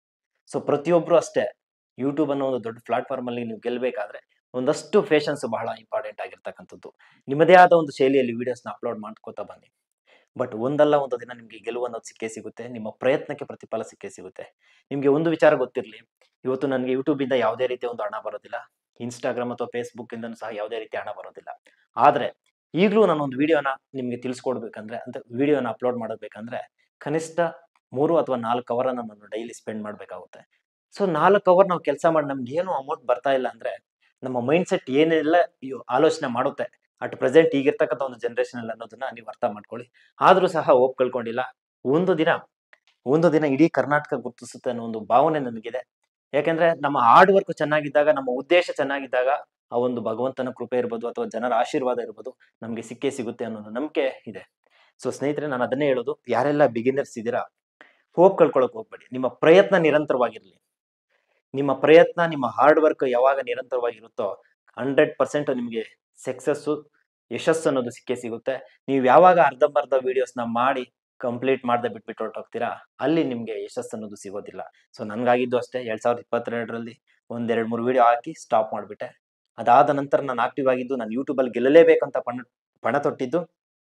Speaker 1: ಸೊ ಪ್ರತಿಯೊಬ್ರು ಅಷ್ಟೇ, ಯೂಟ್ಯೂಬ್ ಅನ್ನೋ ಒಂದು ದೊಡ್ಡ ಪ್ಲಾಟ್ಫಾರ್ಮ್ ಅಲ್ಲಿ ನೀವು ಗೆಲ್ಬೇಕಾದ್ರೆ ಒಂದಷ್ಟು ಪೇಷನ್ಸ್ ಬಹಳ ಇಂಪಾರ್ಟೆಂಟ್ ಆಗಿರ್ತಕ್ಕಂಥದ್ದು. ನಿಮ್ಮದೇ ಆದ ಒಂದು ಶೈಲಿಯಲ್ಲಿ ವಿಡಿಯೋಸ್ನ ಅಪ್ಲೋಡ್ ಮಾಡ್ಕೋತಾ ಬನ್ನಿ. ಬಟ್ ಒಂದಲ್ಲ ಒಂದು ದಿನ ನಿಮ್ಗೆ ಗೆಲುವು ಅನ್ನೋದು ಸಿಕ್ಕೇ ಸಿಗುತ್ತೆ. ನಿಮ್ಮ ಪ್ರಯತ್ನಕ್ಕೆ ಪ್ರತಿಫಲ ಸಿಕ್ಕೇ ಸಿಗುತ್ತೆ. ನಿಮ್ಗೆ ಒಂದು ವಿಚಾರ ಗೊತ್ತಿರಲಿ, ಇವತ್ತು ನನಗೆ ಯೂಟ್ಯೂಬ್ ಇಂದ ಯಾವುದೇ ರೀತಿಯ ಒಂದು ಹಣ ಬರೋದಿಲ್ಲ, ಇನ್ಸ್ಟಾಗ್ರಾಮ್ ಅಥವಾ ಫೇಸ್ಬುಕ್ ಇಂದನೂ ಸಹ ಯಾವುದೇ ರೀತಿಯ ಹಣ ಬರೋದಿಲ್ಲ. ಆದ್ರೆ ಈಗಲೂ ನಾನು ಒಂದು ವಿಡಿಯೋನ ನಿಮ್ಗೆ ತಿಳಿಸ್ಕೊಡ್ಬೇಕಂದ್ರೆ, ಅಂತ ವಿಡಿಯೋನ ಅಪ್ಲೋಡ್ ಮಾಡಬೇಕಂದ್ರೆ ಕನಿಷ್ಠ 3 ಅಥವಾ 4 ಅವರ್ ನಾನು ಡೈಲಿ ಸ್ಪೆಂಡ್ ಮಾಡ್ಬೇಕಾಗುತ್ತೆ. ಸೊ 4 ಅವರ್ ನಾವು ಕೆಲಸ ಮಾಡಿ ನಮ್ಗೆ ಏನು ಅಮೌಂಟ್ ಬರ್ತಾ ಇಲ್ಲ ಅಂದ್ರೆ, ನಮ್ಮ ಮೈಂಡ್ ಸೆಟ್ ಏನೆಲ್ಲ ಆಲೋಚನೆ ಮಾಡುತ್ತೆ ಅಟ್ ಪ್ರೆಸೆಂಟ್ ಈಗಿರ್ತಕ್ಕಂಥ ಒಂದು ಜನರೇಷನ್ ಅಲ್ಲಿ ಅನ್ನೋದನ್ನ ನೀವು ಅರ್ಥ ಮಾಡ್ಕೊಳ್ಳಿ. ಆದ್ರೂ ಸಹ ಹೋಪ್ ಕಳ್ಕೊಂಡಿಲ್ಲ. ಒಂದು ದಿನ ಒಂದು ದಿನ ಇಡೀ ಕರ್ನಾಟಕ ಗುರುತಿಸುತ್ತೆ ಅನ್ನೋ ಒಂದು ಭಾವನೆ ನನಗಿದೆ. ಯಾಕಂದ್ರೆ ನಮ್ಮ ಹಾರ್ಡ್ ವರ್ಕ್ ಚೆನ್ನಾಗಿದ್ದಾಗ, ನಮ್ಮ ಉದ್ದೇಶ ಚೆನ್ನಾಗಿದ್ದಾಗ, ಆ ಒಂದು ಭಗವಂತನ ಕೃಪೆ ಇರ್ಬೋದು ಅಥವಾ ಜನರ ಆಶೀರ್ವಾದ ಇರ್ಬೋದು, ನಮ್ಗೆ ಸಿಕ್ಕೇ ಸಿಗುತ್ತೆ ಅನ್ನೋ ನಂಬಿಕೆ ಇದೆ. ಸೊ ಸ್ನೇಹಿತರೆ, ನಾನು ಅದನ್ನೇ ಹೇಳೋದು, ಯಾರೆಲ್ಲ ಬಿಗಿನರ್ಸ್ ಇದ್ದೀರಾ, ಹೋಪ್ ಕಳ್ಕೊಳಕ್ ಹೋಗ್ಬೇಡಿ. ನಿಮ್ಮ ಪ್ರಯತ್ನ ನಿರಂತರವಾಗಿರ್ಲಿ. ನಿಮ್ಮ ಪ್ರಯತ್ನ, ನಿಮ್ಮ ಹಾರ್ಡ್ ವರ್ಕ್ ಯಾವಾಗ ನಿರಂತರವಾಗಿರುತ್ತೋ 100% ನಿಮಗೆ ಸಕ್ಸಸ್ಸು, ಯಶಸ್ಸು ಅನ್ನೋದು ಸಿಕ್ಕೇ ಸಿಗುತ್ತೆ. ನೀವು ಯಾವಾಗ ಅರ್ಧಂಬರ್ಧ ವಿಡಿಯೋಸ್ನ ಮಾಡಿ ಕಂಪ್ಲೀಟ್ ಮಾಡದೆ ಬಿಟ್ಬಿಟ್ಟು ಹೊರಟೋಗ್ತೀರಾ, ಅಲ್ಲಿ ನಿಮ್ಗೆ ಯಶಸ್ಸು ಅನ್ನೋದು ಸಿಗೋದಿಲ್ಲ. ಸೊ ನನ್ಗಾಗಿದ್ದು ಅಷ್ಟೇ. 2022ರಲ್ಲಿ ಒಂದ್ 2-3 ವಿಡಿಯೋ ಹಾಕಿ ಸ್ಟಾಪ್ ಮಾಡ್ಬಿಟ್ಟೆ. ಅದಾದ ನಂತರ ನಾನು ಆಕ್ಟಿವ್ ಆಗಿದ್ದು, ನಾನು ಯೂಟ್ಯೂಬ್ ಅಲ್ಲಿ ಗೆಲ್ಲಲೇಬೇಕಂತ ಪಣ ತೊಟ್ಟಿದ್ದು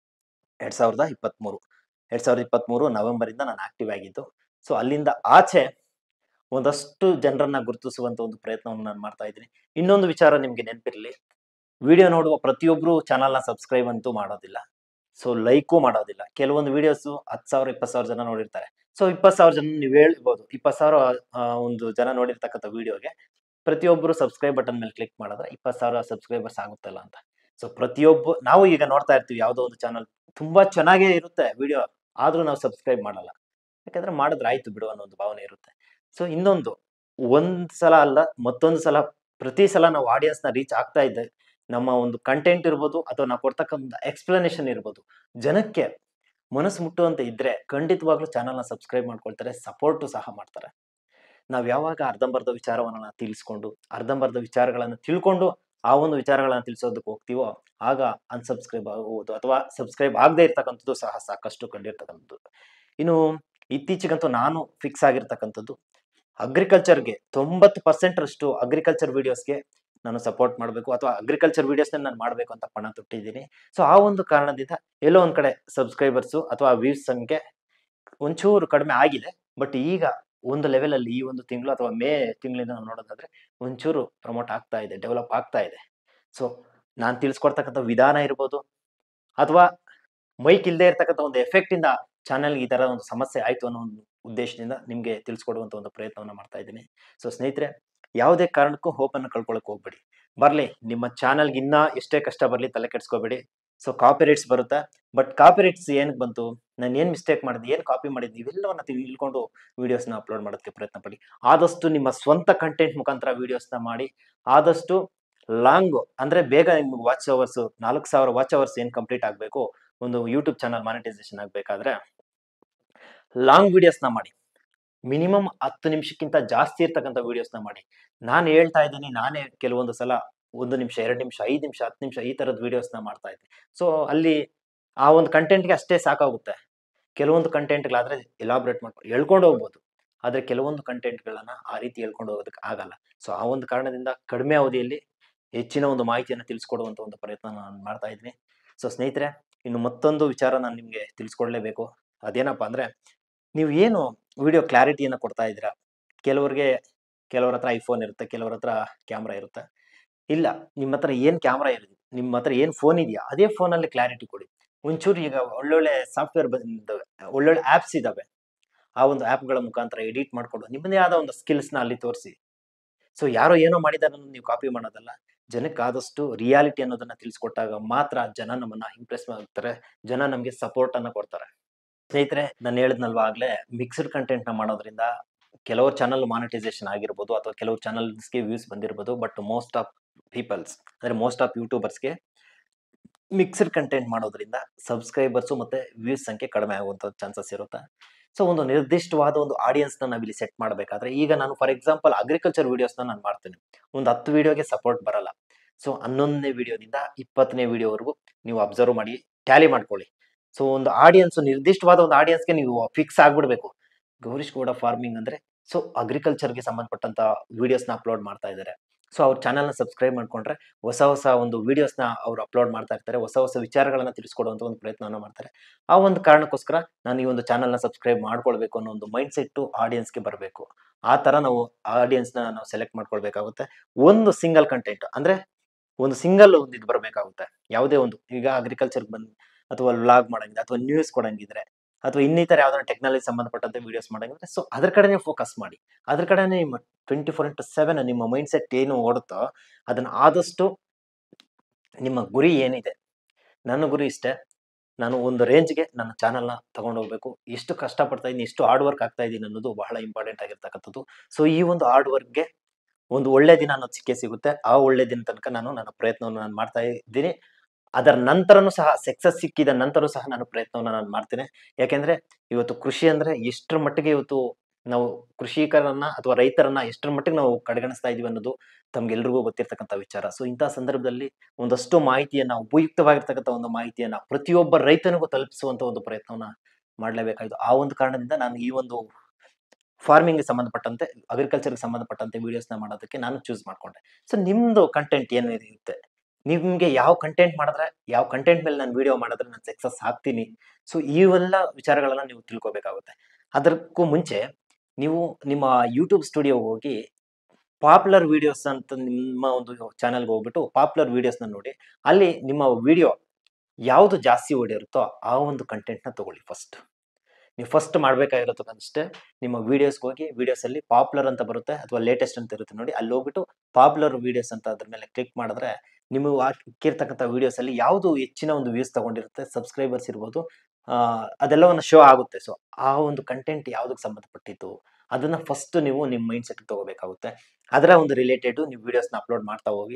Speaker 1: 2023 ನವೆಂಬರ್ ಇಂದ ನಾನು ಆಕ್ಟಿವ್ ಆಗಿದ್ದು. ಸೊ ಅಲ್ಲಿಂದ ಆಚೆ ಒಂದಷ್ಟು ಜನರನ್ನ ಗುರುತಿಸುವಂತ ಒಂದು ಪ್ರಯತ್ನವನ್ನು ನಾನು ಮಾಡ್ತಾ ಇದ್ದೀನಿ. ಇನ್ನೊಂದು ವಿಚಾರ ನಿಮ್ಗೆ ನೆನಪಿರ್ಲಿ, ವಿಡಿಯೋ ನೋಡುವ ಪ್ರತಿಯೊಬ್ರು ಚಾನಲ್ನ ಸಬ್ಸ್ಕ್ರೈಬ್ ಅಂತೂ ಮಾಡೋದಿಲ್ಲ. ಸೊ ಲೈಕು ಮಾಡೋದಿಲ್ಲ. ಕೆಲವೊಂದು ವಿಡಿಯೋಸ್ 10,000 20,000 ಜನ ನೋಡಿರ್ತಾರೆ. ಸೊ 20,000 ಜನ ನೀವು ಹೇಳ್ಬೋದು, 20,000 ಒಂದು ಜನ ನೋಡಿರ್ತಕ್ಕಂಥ ವಿಡಿಯೋಗೆ ಪ್ರತಿಯೊಬ್ರು ಸಬ್ಸ್ಕ್ರೈಬ್ ಬಟನ್ ಮೇಲೆ ಕ್ಲಿಕ್ ಮಾಡಿದ್ರೆ 20,000 ಸಬ್ಸ್ಕ್ರೈಬರ್ಸ್ ಆಗುತ್ತಲ್ಲ ಅಂತ. ಸೊ ನಾವು ಈಗ ನೋಡ್ತಾ ಇರ್ತೀವಿ, ಯಾವುದೋ ಒಂದು ಚಾನಲ್ ತುಂಬಾ ಚೆನ್ನಾಗೇ ಇರುತ್ತೆ ವಿಡಿಯೋ, ಆದ್ರೂ ನಾವು ಸಬ್ಸ್ಕ್ರೈಬ್ ಮಾಡಲ್ಲ. ಯಾಕಂದ್ರೆ ಮಾಡಿದ್ರೆ ಆಯ್ತು ಬಿಡು ಅನ್ನೋ ಒಂದು ಭಾವನೆ ಇರುತ್ತೆ. ಸೊ ಇನ್ನೊಂದು, ಒಂದ್ ಸಲ ಅಲ್ಲ ಮತ್ತೊಂದು ಸಲ, ಪ್ರತಿ ಸಲ ನಾವು ಆಡಿಯನ್ಸ್ ನ ರೀಚ್ ಆಗ್ತಾ ಇದ್ದೆ, ನಮ್ಮ ಒಂದು ಕಂಟೆಂಟ್ ಇರ್ಬೋದು ಅಥವಾ ನಾವು ಕೊಡ್ತಕ್ಕಂಥ ಎಕ್ಸ್ಪ್ಲನೇಷನ್ ಇರ್ಬೋದು, ಜನಕ್ಕೆ ಮನಸ್ಸು ಮುಟ್ಟುವಂತೆ ಇದ್ರೆ ಖಂಡಿತವಾಗ್ಲೂ ಚಾನಲ್ನ ಸಬ್ಸ್ಕ್ರೈಬ್ ಮಾಡ್ಕೊಳ್ತಾರೆ, ಸಪೋರ್ಟು ಸಹ ಮಾಡ್ತಾರೆ. ನಾವ್ ಯಾವಾಗ ಅರ್ಧಂಬರ್ಧ ವಿಚಾರವನ್ನ ತಿಳಿಸ್ಕೊಂಡು, ಅರ್ಧಂಬರ್ಧ ವಿಚಾರಗಳನ್ನ ತಿಳ್ಕೊಂಡು ಆ ಒಂದು ವಿಚಾರಗಳನ್ನ ತಿಳಿಸೋದಕ್ಕೆ ಹೋಗ್ತೀವೋ, ಆಗ ಅನ್ಸಬ್ಸ್ಕ್ರೈಬ್ ಆಗುವುದು ಅಥವಾ ಸಬ್ಸ್ಕ್ರೈಬ್ ಆಗದೆ ಇರ್ತಕ್ಕಂಥದ್ದು ಸಹ ಸಾಕಷ್ಟು ಕಂಡಿರ್ತಕ್ಕಂಥದ್ದು. ಇನ್ನು ಇತ್ತೀಚೆಗಂತೂ ನಾನು ಫಿಕ್ಸ್ ಆಗಿರ್ತಕ್ಕಂಥದ್ದು, ಅಗ್ರಿಕಲ್ಚರ್ಗೆ 90% ಅಷ್ಟು ಅಗ್ರಿಕಲ್ಚರ್ ವಿಡಿಯೋಸ್ಗೆ ನಾನು ಸಪೋರ್ಟ್ ಮಾಡಬೇಕು, ಅಥವಾ ಅಗ್ರಿಕಲ್ಚರ್ ವಿಡಿಯೋಸ್ನ ನಾನು ಮಾಡಬೇಕು ಅಂತ ಪಣ ತೊಟ್ಟಿದ್ದೀನಿ. ಸೊ ಆ ಒಂದು ಕಾರಣದಿಂದ ಎಲ್ಲೋ ಒಂದ್ ಕಡೆ ಸಬ್ಸ್ಕ್ರೈಬರ್ಸು ಅಥವಾ ವ್ಯೂಸ್ ಸಂಖ್ಯೆ ಒಂಚೂರು ಕಡಿಮೆ ಆಗಿದೆ. ಬಟ್ ಈಗ ಒಂದು ಲೆವೆಲ್ ಅಲ್ಲಿ, ಈ ಒಂದು ತಿಂಗಳು ಅಥವಾ ಮೇ ತಿಂಗಳಿಂದ ನಾವು ನೋಡೋದಾದ್ರೆ ಒಂಚೂರು ಪ್ರಮೋಟ್ ಆಗ್ತಾ ಇದೆ, ಡೆವಲಪ್ ಆಗ್ತಾ ಇದೆ. ಸೊ ನಾನು ತಿಳಿಸ್ಕೊಡ್ತಕ್ಕಂಥ ವಿಧಾನ ಇರ್ಬೋದು, ಅಥವಾ ಮೈಕ್ ಇಲ್ಲದೆ ಇರ್ತಕ್ಕಂಥ ಒಂದು ಎಫೆಕ್ಟ್ ಇಂದ ಚಾನೆಲ್ಗೆ ಈ ತರ ಒಂದು ಸಮಸ್ಯೆ ಆಯ್ತು ಅನ್ನೋ ಒಂದು ಉದ್ದೇಶದಿಂದ ನಿಮ್ಗೆ ತಿಳಿಸ್ಕೊಡುವಂತ ಒಂದು ಪ್ರಯತ್ನವನ್ನ ಮಾಡ್ತಾ ಇದ್ದೀನಿ. ಸೊ ಸ್ನೇಹಿತರೆ, ಯಾವುದೇ ಕಾರಣಕ್ಕೂ ಹೋಪ್ ಅನ್ನು ಕಳ್ಕೊಳಕ್ ಹೋಗ್ಬೇಡಿ. ಬರ್ಲಿ ನಿಮ್ಮ ಚಾನಲ್ಗೆ ಇನ್ನ ಎಷ್ಟೇ ಕಷ್ಟ ಬರ್ಲಿ ತಲೆ ಕೆಡ್ಸ್ಕೋಬೇಡಿ. ಸೊ ಕಾಪಿ ರೈಟ್ಸ್ ಬರುತ್ತೆ. ಬಟ್ ಕಾಪಿ ರೈಟ್ಸ್ ಏನಕ್ಕೆ ಬಂತು, ನಾನು ಏನ್ ಮಿಸ್ಟೇಕ್ ಮಾಡಿದ್ದೆ, ಏನ್ ಕಾಪಿ ಮಾಡಿದ್ದೆ, ಇವೆಲ್ಲವನ್ನ ತಿಳ್ಕೊಂಡು ವಿಡಿಯೋಸ್ನ ಅಪ್ಲೋಡ್ ಮಾಡೋದಕ್ಕೆ ಪ್ರಯತ್ನ ಪಡಿ. ಆದಷ್ಟು ನಿಮ್ಮ ಸ್ವಂತ ಕಂಟೆಂಟ್ ಮುಖಾಂತರ ವಿಡಿಯೋಸ್ನ ಮಾಡಿ. ಆದಷ್ಟು ಲಾಂಗ್ ಅಂದ್ರೆ ಬೇಗ ನಿಮ್ಗೆ ವಾಚ್ ಅವರ್ಸ್ 4,000 ವಾಚ್ ಅವರ್ಸ್ ಏನ್ ಕಂಪ್ಲೀಟ್ ಆಗಬೇಕು ಒಂದು ಯೂಟ್ಯೂಬ್ ಚಾನಲ್ ಮಾನಿಟೈಸೇಷನ್ ಆಗಬೇಕಾದ್ರೆ ಲಾಂಗ್ ವಿಡಿಯೋಸ್ನ ಮಾಡಿ. ಮಿನಿಮಮ್ 10 ನಿಮಿಷಕ್ಕಿಂತ ಜಾಸ್ತಿ ಇರ್ತಕ್ಕಂಥ ವಿಡಿಯೋಸ್ನ ಮಾಡಿ. ನಾನು ಹೇಳ್ತಾ ಇದ್ದೀನಿ, ನಾನೇ ಕೆಲವೊಂದು ಸಲ 1 ನಿಮಿಷ, 2 ನಿಮಿಷ, 5 ನಿಮಿಷ, 10 ನಿಮಿಷ ಈ ತರದ ವಿಡಿಯೋಸ್ನ ಮಾಡ್ತಾ ಇದ್ದೆ. ಸೊ ಅಲ್ಲಿ ಆ ಒಂದು ಕಂಟೆಂಟ್ಗೆ ಅಷ್ಟೇ ಸಾಕಾಗುತ್ತೆ. ಕೆಲವೊಂದು ಕಂಟೆಂಟ್ಗಳಾದ್ರೆ ಎಲಾಬ್ರೇಟ್ ಮಾಡ್ಕೊಂಡು ಹೇಳ್ಕೊಂಡು ಹೋಗ್ಬೋದು. ಆದ್ರೆ ಕೆಲವೊಂದು ಕಂಟೆಂಟ್ಗಳನ್ನ ಆ ರೀತಿ ಹೇಳ್ಕೊಂಡು ಹೋಗೋದಕ್ಕೆ ಆಗಲ್ಲ. ಸೊ ಆ ಒಂದು ಕಾರಣದಿಂದ ಕಡಿಮೆ ಅವಧಿಯಲ್ಲಿ ಹೆಚ್ಚಿನ ಒಂದು ಮಾಹಿತಿಯನ್ನು ತಿಳಿಸ್ಕೊಡುವಂತ ಒಂದು ಪ್ರಯತ್ನ ನಾನು ಮಾಡ್ತಾ ಇದ್ದೀನಿ. ಸೊ ಸ್ನೇಹಿತರೆ, ಇನ್ನು ಮತ್ತೊಂದು ವಿಚಾರ ನಾನು ನಿಮ್ಗೆ ತಿಳಿಸ್ಕೊಡ್ಲೇಬೇಕು. ಅದೇನಪ್ಪಾ ಅಂದ್ರೆ, ನೀವು ಏನು ವಿಡಿಯೋ ಕ್ಲಾರಿಟಿಯನ್ನು ಕೊಡ್ತಾ ಇದ್ದೀರಾ, ಕೆಲವ್ರ ಹತ್ರ ಐಫೋನ್ ಇರುತ್ತೆ, ಕೆಲವ್ರ ಹತ್ರ ಕ್ಯಾಮ್ರಾ ಇರುತ್ತೆ. ಇಲ್ಲ, ನಿಮ್ಮ ಹತ್ರ ಏನ್ ಕ್ಯಾಮ್ರಾ ಇರುತ್ತೆ, ನಿಮ್ಮ ಹತ್ರ ಏನ್ ಫೋನ್ ಇದೆಯಾ ಅದೇ ಫೋನಲ್ಲಿ ಕ್ಲಾರಿಟಿ ಕೊಡಿ. ಒಂಚೂರು ಈಗ ಒಳ್ಳೊಳ್ಳೆ ಸಾಫ್ಟ್ವೇರ್ ಬಂದಿದ್ದಾವೆ, ಒಳ್ಳೊಳ್ಳೆ ಆಪ್ಸ್ ಇದಾವೆ. ಆ ಒಂದು ಆಪ್ಗಳ ಮುಖಾಂತರ ಎಡಿಟ್ ಮಾಡ್ಕೊಂಡು ನಿಮ್ಮದೇ ಆದ ಒಂದು ಸ್ಕಿಲ್ಸ್ನ ಅಲ್ಲಿ ತೋರಿಸಿ. ಸೊ ಯಾರೋ ಏನೋ ಮಾಡಿದಾರೆ ನೀವು ಕಾಪಿ ಮಾಡೋದಲ್ಲ. ಜನಕ್ಕೆ ಆದಷ್ಟು ರಿಯಾಲಿಟಿ ಅನ್ನೋದನ್ನ ತಿಳಿಸ್ಕೊಟ್ಟಾಗ ಮಾತ್ರ ಜನ ನಮ್ಮನ್ನ ಇಂಪ್ರೆಸ್ ಮಾಡ್ತಾರೆ, ಜನ ನಮಗೆ ಸಪೋರ್ಟ್ ಅನ್ನ ಕೊಡ್ತಾರೆ. ಸ್ನೇಹಿತರೆ, ನಾನು ಹೇಳಿದ್ನಲ್ವಾ ಆಗ್ಲೇ, ಮಿಕ್ಸ್ಡ್ ಕಂಟೆಂಟ್ ನ ಮಾಡೋದ್ರಿಂದ ಕೆಲವ್ರ ಚಾನಲ್ ಮಾನಿಟೈಸೇಷನ್ ಆಗಿರ್ಬೋದು ಅಥವಾ ಕೆಲವ್ರ ಚಾನಲ್ಸ್ಗೆ ವ್ಯೂಸ್ ಬಂದಿರ್ಬೋದು. ಬಟ್ ಮೋಸ್ಟ್ ಆಫ್ ಪೀಪಲ್ಸ್ ಅಂದ್ರೆ ಮೋಸ್ಟ್ ಆಫ್ ಯೂಟ್ಯೂಬರ್ಸ್ಗೆ ಮಿಕ್ಸ್ಡ್ ಕಂಟೆಂಟ್ ಮಾಡೋದ್ರಿಂದ ಸಬ್ಸ್ಕ್ರೈಬರ್ಸ್ ಮತ್ತೆ ವ್ಯೂಸ್ ಸಂಖ್ಯೆ ಕಡಿಮೆ ಆಗುವಂತ ಚಾನ್ಸಸ್ ಇರುತ್ತೆ. ಸೊ ಒಂದು ನಿರ್ದಿಷ್ಟವಾದ ಒಂದು ಆಡಿಯನ್ಸ್ ನ ನಾವಿಲ್ಲಿ ಸೆಟ್ ಮಾಡಬೇಕಾದ್ರೆ, ಈಗ ನಾನು ಫಾರ್ ಎಕ್ಸಾಂಪಲ್ ಅಗ್ರಿಕಲ್ಚರ್ ವಿಡಿಯೋಸ್ ನಾನು ಮಾಡ್ತೀನಿ. ಒಂದು 10 ವಿಡಿಯೋಗೆ ಸಪೋರ್ಟ್ ಬರಲ್ಲ. ಸೊ 11ನೇ ವಿಡಿಯೋದಿಂದ 20ನೇ ವಿಡಿಯೋವರೆಗೂ ನೀವು ಅಬ್ಸರ್ವ್ ಮಾಡಿ, ಟ್ಯಾಲಿ ಮಾಡ್ಕೊಳ್ಳಿ. ಸೊ ಒಂದು ಆಡಿಯನ್ಸ್, ನಿರ್ದಿಷ್ಟವಾದ ಒಂದು ಆಡಿಯನ್ಸ್ಗೆ ನೀವು ಫಿಕ್ಸ್ ಆಗ್ಬಿಡ್ಬೇಕು. ಗೌರೀಶ್ ಗೌಡ ಫಾರ್ಮಿಂಗ್ ಅಂದ್ರೆ ಸೊ ಅಗ್ರಿಕಲ್ಚರ್ಗೆ ಸಂಬಂಧಪಟ್ಟಂತ ವಿಡಿಯೋಸ್ನ ಅಪ್ಲೋಡ್ ಮಾಡ್ತಾ ಇದ್ದಾರೆ. ಸೊ ಅವ್ರ ಚಾನಲ್ನ ಸಬ್ಸ್ಕ್ರೈಬ್ ಮಾಡ್ಕೊಂಡ್ರೆ ಹೊಸ ಒಂದು ವಿಡಿಯೋಸ್ನ ಅವ್ರು ಅಪ್ಲೋಡ್ ಮಾಡ್ತಾ ಇರ್ತಾರೆ, ಹೊಸ ವಿಚಾರಗಳನ್ನ ತಿಳಿಸ್ಕೊಡುವಂತ ಒಂದು ಪ್ರಯತ್ನವನ್ನ ಮಾಡ್ತಾರೆ. ಆ ಒಂದು ಕಾರಣಕ್ಕೋಸ್ಕರ ನಾನು ಈ ಒಂದು ಚಾನಲ್ನ ಸಬ್ಸ್ಕ್ರೈಬ್ ಮಾಡ್ಕೊಳ್ಬೇಕು ಅನ್ನೋ ಒಂದು ಮೈಂಡ್ ಸೆಟ್ ಆಡಿಯನ್ಸ್ಗೆ ಬರಬೇಕು. ಆ ತರ ನಾವು ಆಡಿಯನ್ಸ್ನ ನಾವು ಸೆಲೆಕ್ಟ್ ಮಾಡ್ಕೊಳ್ಬೇಕಾಗುತ್ತೆ. ಒಂದು ಸಿಂಗಲ್ ಕಂಟೆಂಟ್ ಅಂದ್ರೆ ಒಂದು ಸಿಂಗಲ್ ಒಂದು ಇದು ಬರಬೇಕಾಗುತ್ತೆ. ಯಾವುದೇ ಒಂದು, ಈಗ ಅಗ್ರಿಕಲ್ಚರ್ ಬಂದ್ ಅಥವಾ ವ್ಲಾಗ್ ಮಾಡಂಗಿದ್ರೆ ಅಥವಾ ನ್ಯೂಸ್ ಕೊಡಂಗಿದ್ರೆ ಅಥವಾ ಇನ್ನಿತರ ಯಾವ್ದಾದ್ರು ಟೆಕ್ನಾಲಜಿ ಸಂಬಂಧಪಟ್ಟಂತೆ ವಿಡಿಯೋಸ್ ಮಾಡಂಗಿದ್ರೆ, ಸೊ ಅದ್ರ ಕಡೆನೇ ಫೋಕಸ್ ಮಾಡಿ. ಅದ್ರ ಕಡೆನೇ ನಿಮ್ಮ 24/7 ನಿಮ್ಮ ಮೈಂಡ್ ಸೆಟ್ ಏನು ಓಡುತ್ತೋ ಅದನ್ನ ಆದಷ್ಟು, ನಿಮ್ಮ ಗುರಿ ಏನಿದೆ, ನನ್ನ ಗುರಿ ಇಷ್ಟೇ, ನಾನು ಒಂದು ರೇಂಜ್ಗೆ ನನ್ನ ಚಾನಲ್ನ ತಗೊಂಡು ಹೋಗ್ಬೇಕು. ಎಷ್ಟು ಕಷ್ಟಪಡ್ತಾ ಇದ್ದೀನಿ, ಎಷ್ಟು ಹಾರ್ಡ್ ವರ್ಕ್ ಆಗ್ತಾ ಇದ್ದೀನಿ ಅನ್ನೋದು ಬಹಳ ಇಂಪಾರ್ಟೆಂಟ್ ಆಗಿರ್ತಕ್ಕಂಥದ್ದು. ಸೊ ಈ ಒಂದು ಹಾರ್ಡ್ ವರ್ಕ್ಗೆ ಒಂದು ಒಳ್ಳೆ ದಿನ ಅನ್ನೋದು ಸಿಕ್ಕೇ ಸಿಗುತ್ತೆ. ಆ ಒಳ್ಳೆ ದಿನ ತನಕ ನಾನು ನನ್ನ ಪ್ರಯತ್ನವನ್ನು ನಾನು ಮಾಡ್ತಾ ಇದ್ದೀನಿ. ಅದರ ನಂತರನೂ ಸಹ, ಸಕ್ಸಸ್ ಸಿಕ್ಕಿದ ನಂತರ ಸಹ ನಾನು ಪ್ರಯತ್ನವನ್ನ ನಾನು ಮಾಡ್ತೇನೆ. ಯಾಕೆಂದ್ರೆ ಇವತ್ತು ಕೃಷಿ ಅಂದ್ರೆ ಎಷ್ಟರ ಮಟ್ಟಿಗೆ ಇವತ್ತು ನಾವು ಕೃಷಿಕರನ್ನ ಅಥವಾ ರೈತರನ್ನ ಎಷ್ಟರ ಮಟ್ಟಿಗೆ ನಾವು ಕಡೆಗಣಿಸ್ತಾ ಇದೀವಿ ಅನ್ನೋದು ತಮ್ಗೆಲ್ರಿಗೂ ಗೊತ್ತಿರ್ತಕ್ಕಂಥ ವಿಚಾರ. ಸೊ ಇಂತಹ ಸಂದರ್ಭದಲ್ಲಿ ಒಂದಷ್ಟು ಮಾಹಿತಿಯನ್ನ, ಉಪಯುಕ್ತವಾಗಿರ್ತಕ್ಕಂಥ ಒಂದು ಮಾಹಿತಿಯನ್ನ ಪ್ರತಿಯೊಬ್ಬ ರೈತನಿಗೂ ತಲುಪಿಸುವಂತ ಒಂದು ಪ್ರಯತ್ನವನ್ನ ಮಾಡ್ಲೇಬೇಕಾಯ್ತು. ಆ ಒಂದು ಕಾರಣದಿಂದ ನಾನು ಈ ಒಂದು ಫಾರ್ಮಿಂಗ್ ಸಂಬಂಧಪಟ್ಟಂತೆ, ಅಗ್ರಿಕಲ್ಚರ್ಗೆ ಸಂಬಂಧಪಟ್ಟಂತೆ ವಿಡಿಯೋಸ್ನ ಮಾಡೋದಕ್ಕೆ ನಾನು ಚೂಸ್ ಮಾಡ್ಕೊಂಡೆ. ಸೊ ನಿಮ್ದು ಕಂಟೆಂಟ್ ಏನಿರುತ್ತೆ, ನಿಮ್ಗೆ ಯಾವ ಕಂಟೆಂಟ್ ಮಾಡಿದ್ರೆ, ಯಾವ ಕಂಟೆಂಟ್ ಮೇಲೆ ನಾನು ವಿಡಿಯೋ ಮಾಡಿದ್ರೆ ನಾನು ಸಕ್ಸಸ್ ಆಗ್ತೀನಿ, ಸೊ ಇವೆಲ್ಲ ವಿಚಾರಗಳನ್ನ ನೀವು ತಿಳ್ಕೊಬೇಕಾಗುತ್ತೆ. ಅದಕ್ಕೂ ಮುಂಚೆ ನೀವು ನಿಮ್ಮ ಯೂಟ್ಯೂಬ್ ಸ್ಟುಡಿಯೋ ಹೋಗಿ ಪಾಪ್ಯುಲರ್ ವಿಡಿಯೋಸ್ ಅಂತ ನಿಮ್ಮ ಒಂದು ಚಾನಲ್ಗೆ ಹೋಗ್ಬಿಟ್ಟು ಪಾಪ್ಯುಲರ್ ವಿಡಿಯೋಸ್ನ ನೋಡಿ. ಅಲ್ಲಿ ನಿಮ್ಮ ವಿಡಿಯೋ ಯಾವುದು ಜಾಸ್ತಿ ಓಡಿರುತ್ತೋ ಆ ಒಂದು ಕಂಟೆಂಟ್ನ ತಗೊಳ್ಳಿ. ನೀವು ಫಸ್ಟ್ ಮಾಡ್ಬೇಕಾಗಿರೋದಕ್ಕಷ್ಟೇ, ನಿಮ್ಮ ವಿಡಿಯೋಸ್ಗೆ ಹೋಗಿ, ವಿಡಿಯೋಸ್ ಅಲ್ಲಿ ಪಾಪ್ಯುಲರ್ ಅಂತ ಬರುತ್ತೆ ಅಥವಾ ಲೇಟೆಸ್ಟ್ ಅಂತ ಇರುತ್ತೆ ನೋಡಿ, ಅಲ್ಲಿ ಹೋಗ್ಬಿಟ್ಟು ಪಾಪ್ಯುಲರ್ ವಿಡಿಯೋಸ್ ಅಂತ ಅದ್ರ ಮೇಲೆ ಕ್ಲಿಕ್ ಮಾಡಿದ್ರೆ ನಿಮಗೆ ಹಾಕಿರ್ತಕ್ಕಂಥ ವಿಡಿಯೋಸ್ ಅಲ್ಲಿ ಯಾವುದು ಹೆಚ್ಚಿನ ಒಂದು ವ್ಯೂಸ್ ತಗೊಂಡಿರುತ್ತೆ, ಸಬ್ಸ್ಕ್ರೈಬರ್ಸ್ ಇರ್ಬೋದು, ಅದೆಲ್ಲವನ್ನು ಶೋ ಆಗುತ್ತೆ. ಸೊ ಆ ಒಂದು ಕಂಟೆಂಟ್ ಯಾವ್ದಕ್ಕೆ ಸಂಬಂಧಪಟ್ಟಿತ್ತು ಅದನ್ನ ಫಸ್ಟ್ ನೀವು ನಿಮ್ಮ ಮೈಂಡ್ ಸೆಟ್ ತಗೋಬೇಕಾಗುತ್ತೆ. ಅದರ ಒಂದು ರಿಲೇಟೆಡ್ ನೀವು ವಿಡಿಯೋಸ್ನ ಅಪ್ಲೋಡ್ ಮಾಡ್ತಾ ಹೋಗಿ.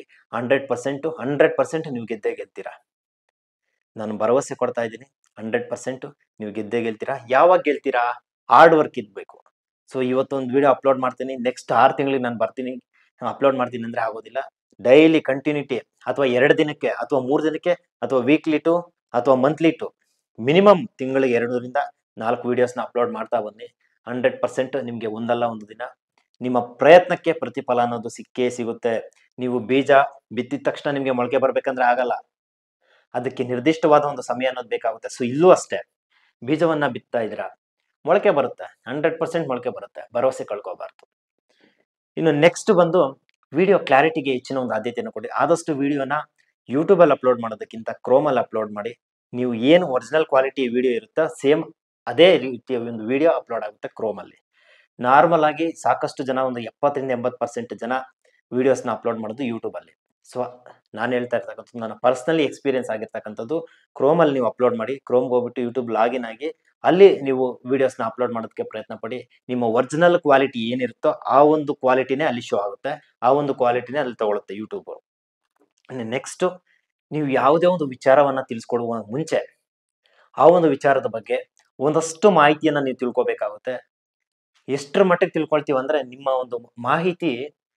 Speaker 1: 100% ನೀವು ಗೆದ್ದೇ ಗೆಲ್ತೀರಾ. ನಾನು ಭರವಸೆ ಕೊಡ್ತಾ ಇದ್ದೀನಿ, 100% ನೀವು ಗೆದ್ದೇ ಗೆಲ್ತೀರಾ. ಯಾವಾಗ ಗೆಲ್ತೀರಾ? ಹಾರ್ಡ್ ವರ್ಕ್ ಇದ್ಬೇಕು. ಸೊ ಇವತ್ತೊಂದು ವಿಡಿಯೋ ಅಪ್ಲೋಡ್ ಮಾಡ್ತೀನಿ, ನೆಕ್ಸ್ಟ್ 6 ತಿಂಗಳಿಗೆ ನಾನು ಬರ್ತೀನಿ ಅಪ್ಲೋಡ್ ಮಾಡ್ತೀನಿ ಅಂದ್ರೆ ಆಗೋದಿಲ್ಲ. ಡೈಲಿ ಕಂಟಿನ್ಯೂಟಿ, ಅಥವಾ 2 ದಿನಕ್ಕೆ ಅಥವಾ 3 ದಿನಕ್ಕೆ ಅಥವಾ ವೀಕ್ಲಿ ಟು ಅಥವಾ ಮಂತ್ಲಿ ಟು ಮಿನಿಮಮ್ ತಿಂಗಳಿಗೆ 2ರಿಂದ 4 ವಿಡಿಯೋಸ್ನ ಅಪ್ಲೋಡ್ ಮಾಡ್ತಾ ಬನ್ನಿ. 100% ನಿಮ್ಗೆ ಒಂದಲ್ಲ ಒಂದು ದಿನ ನಿಮ್ಮ ಪ್ರಯತ್ನಕ್ಕೆ ಪ್ರತಿಫಲ ಅನ್ನೋದು ಸಿಕ್ಕೇ ಸಿಗುತ್ತೆ. ನೀವು ಬೀಜ ಬಿತ್ತಿದ ತಕ್ಷಣ ನಿಮ್ಗೆ ಮೊಳಕೆ ಬರ್ಬೇಕಂದ್ರೆ ಆಗಲ್ಲ. ಅದಕ್ಕೆ ನಿರ್ದಿಷ್ಟವಾದ ಒಂದು ಸಮಯ ಅನ್ನೋದು ಬೇಕಾಗುತ್ತೆ. ಸೊ ಇಲ್ಲೂ ಅಷ್ಟೇ, ಬೀಜವನ್ನ ಬಿತ್ತಾ ಇದ್ದೀರಾ, ಮೊಳಕೆ ಬರುತ್ತೆ, 100% ಮೊಳಕೆ ಬರುತ್ತೆ, ಭರವಸೆ ಕಳ್ಕೋಬಾರ್ದು. ಇನ್ನು ನೆಕ್ಸ್ಟ್ ಬಂದು ವಿಡಿಯೋ ಕ್ಲಾರಿಟಿಗೆ ಹೆಚ್ಚಿನ ಒಂದು ಆದ್ಯತೆಯನ್ನು ಕೊಡಿ. ಆದಷ್ಟು ವಿಡಿಯೋನ ಯೂಟ್ಯೂಬ್ ಅಲ್ಲಿ ಅಪ್ಲೋಡ್ ಮಾಡೋದಕ್ಕಿಂತ ಕ್ರೋಮ್ ಅಲ್ಲಿ ಅಪ್ಲೋಡ್ ಮಾಡಿ. ನೀವು ಏನು ಒರಿಜಿನಲ್ ಕ್ವಾಲಿಟಿ ವಿಡಿಯೋ ಇರುತ್ತಾ ಸೇಮ್ ಅದೇ ರೀತಿಯ ಒಂದು ವಿಡಿಯೋ ಅಪ್ಲೋಡ್ ಆಗುತ್ತೆ ಕ್ರೋಮ್ ಅಲ್ಲಿ. ನಾರ್ಮಲ್ ಆಗಿ ಸಾಕಷ್ಟು ಜನ, ಒಂದು 70-80% ಜನ ವಿಡಿಯೋಸ್ನ ಅಪ್ಲೋಡ್ ಮಾಡೋದು ಯೂಟ್ಯೂಬ್ ಅಲ್ಲಿ. ಸೊ ನಾನು ಹೇಳ್ತಾ ಇರ್ತಕ್ಕಂಥದ್ದು ನನ್ನ ಪರ್ಸನಲಿ ಎಕ್ಸ್ಪೀರಿಯನ್ಸ್ ಆಗಿರ್ತಕ್ಕಂಥದ್ದು. ಕ್ರೋಮಲ್ಲಿ ನೀವು ಅಪ್ಲೋಡ್ ಮಾಡಿ, ಕ್ರೋಮ್ಗೆ ಹೋಗ್ಬಿಟ್ಟು ಯೂಟ್ಯೂಬ್ ಲಾಗಿನ್ ಆಗಿ ಅಲ್ಲಿ ನೀವು ವಿಡಿಯೋಸ್ನ ಅಪ್ಲೋಡ್ ಮಾಡೋದಕ್ಕೆ ಪ್ರಯತ್ನ ಪಡಿ. ನಿಮ್ಮ ಒರಿಜಿನಲ್ ಕ್ವಾಲಿಟಿ ಏನಿರುತ್ತೋ ಆ ಒಂದು ಕ್ವಾಲಿಟಿನೇ ಅಲ್ಲಿ ಶೋ ಆಗುತ್ತೆ, ಆ ಒಂದು ಕ್ವಾಲಿಟಿನೇ ಅಲ್ಲಿ ತಗೊಳುತ್ತೆ ಯೂಟ್ಯೂಬ್. ನೆಕ್ಸ್ಟ್, ನೀವು ಯಾವುದೇ ಒಂದು ವಿಚಾರವನ್ನ ತಿಳಿಸ್ಕೊಡುವ ಮುಂಚೆ ಆ ಒಂದು ವಿಚಾರದ ಬಗ್ಗೆ ಒಂದಷ್ಟು ಮಾಹಿತಿಯನ್ನ ನೀವು ತಿಳ್ಕೊಬೇಕಾಗುತ್ತೆ. ಎಷ್ಟರ ಮಟ್ಟಿಗೆ ತಿಳ್ಕೊಳ್ತೀವಿ ಅಂದ್ರೆ, ನಿಮ್ಮ ಒಂದು ಮಾಹಿತಿ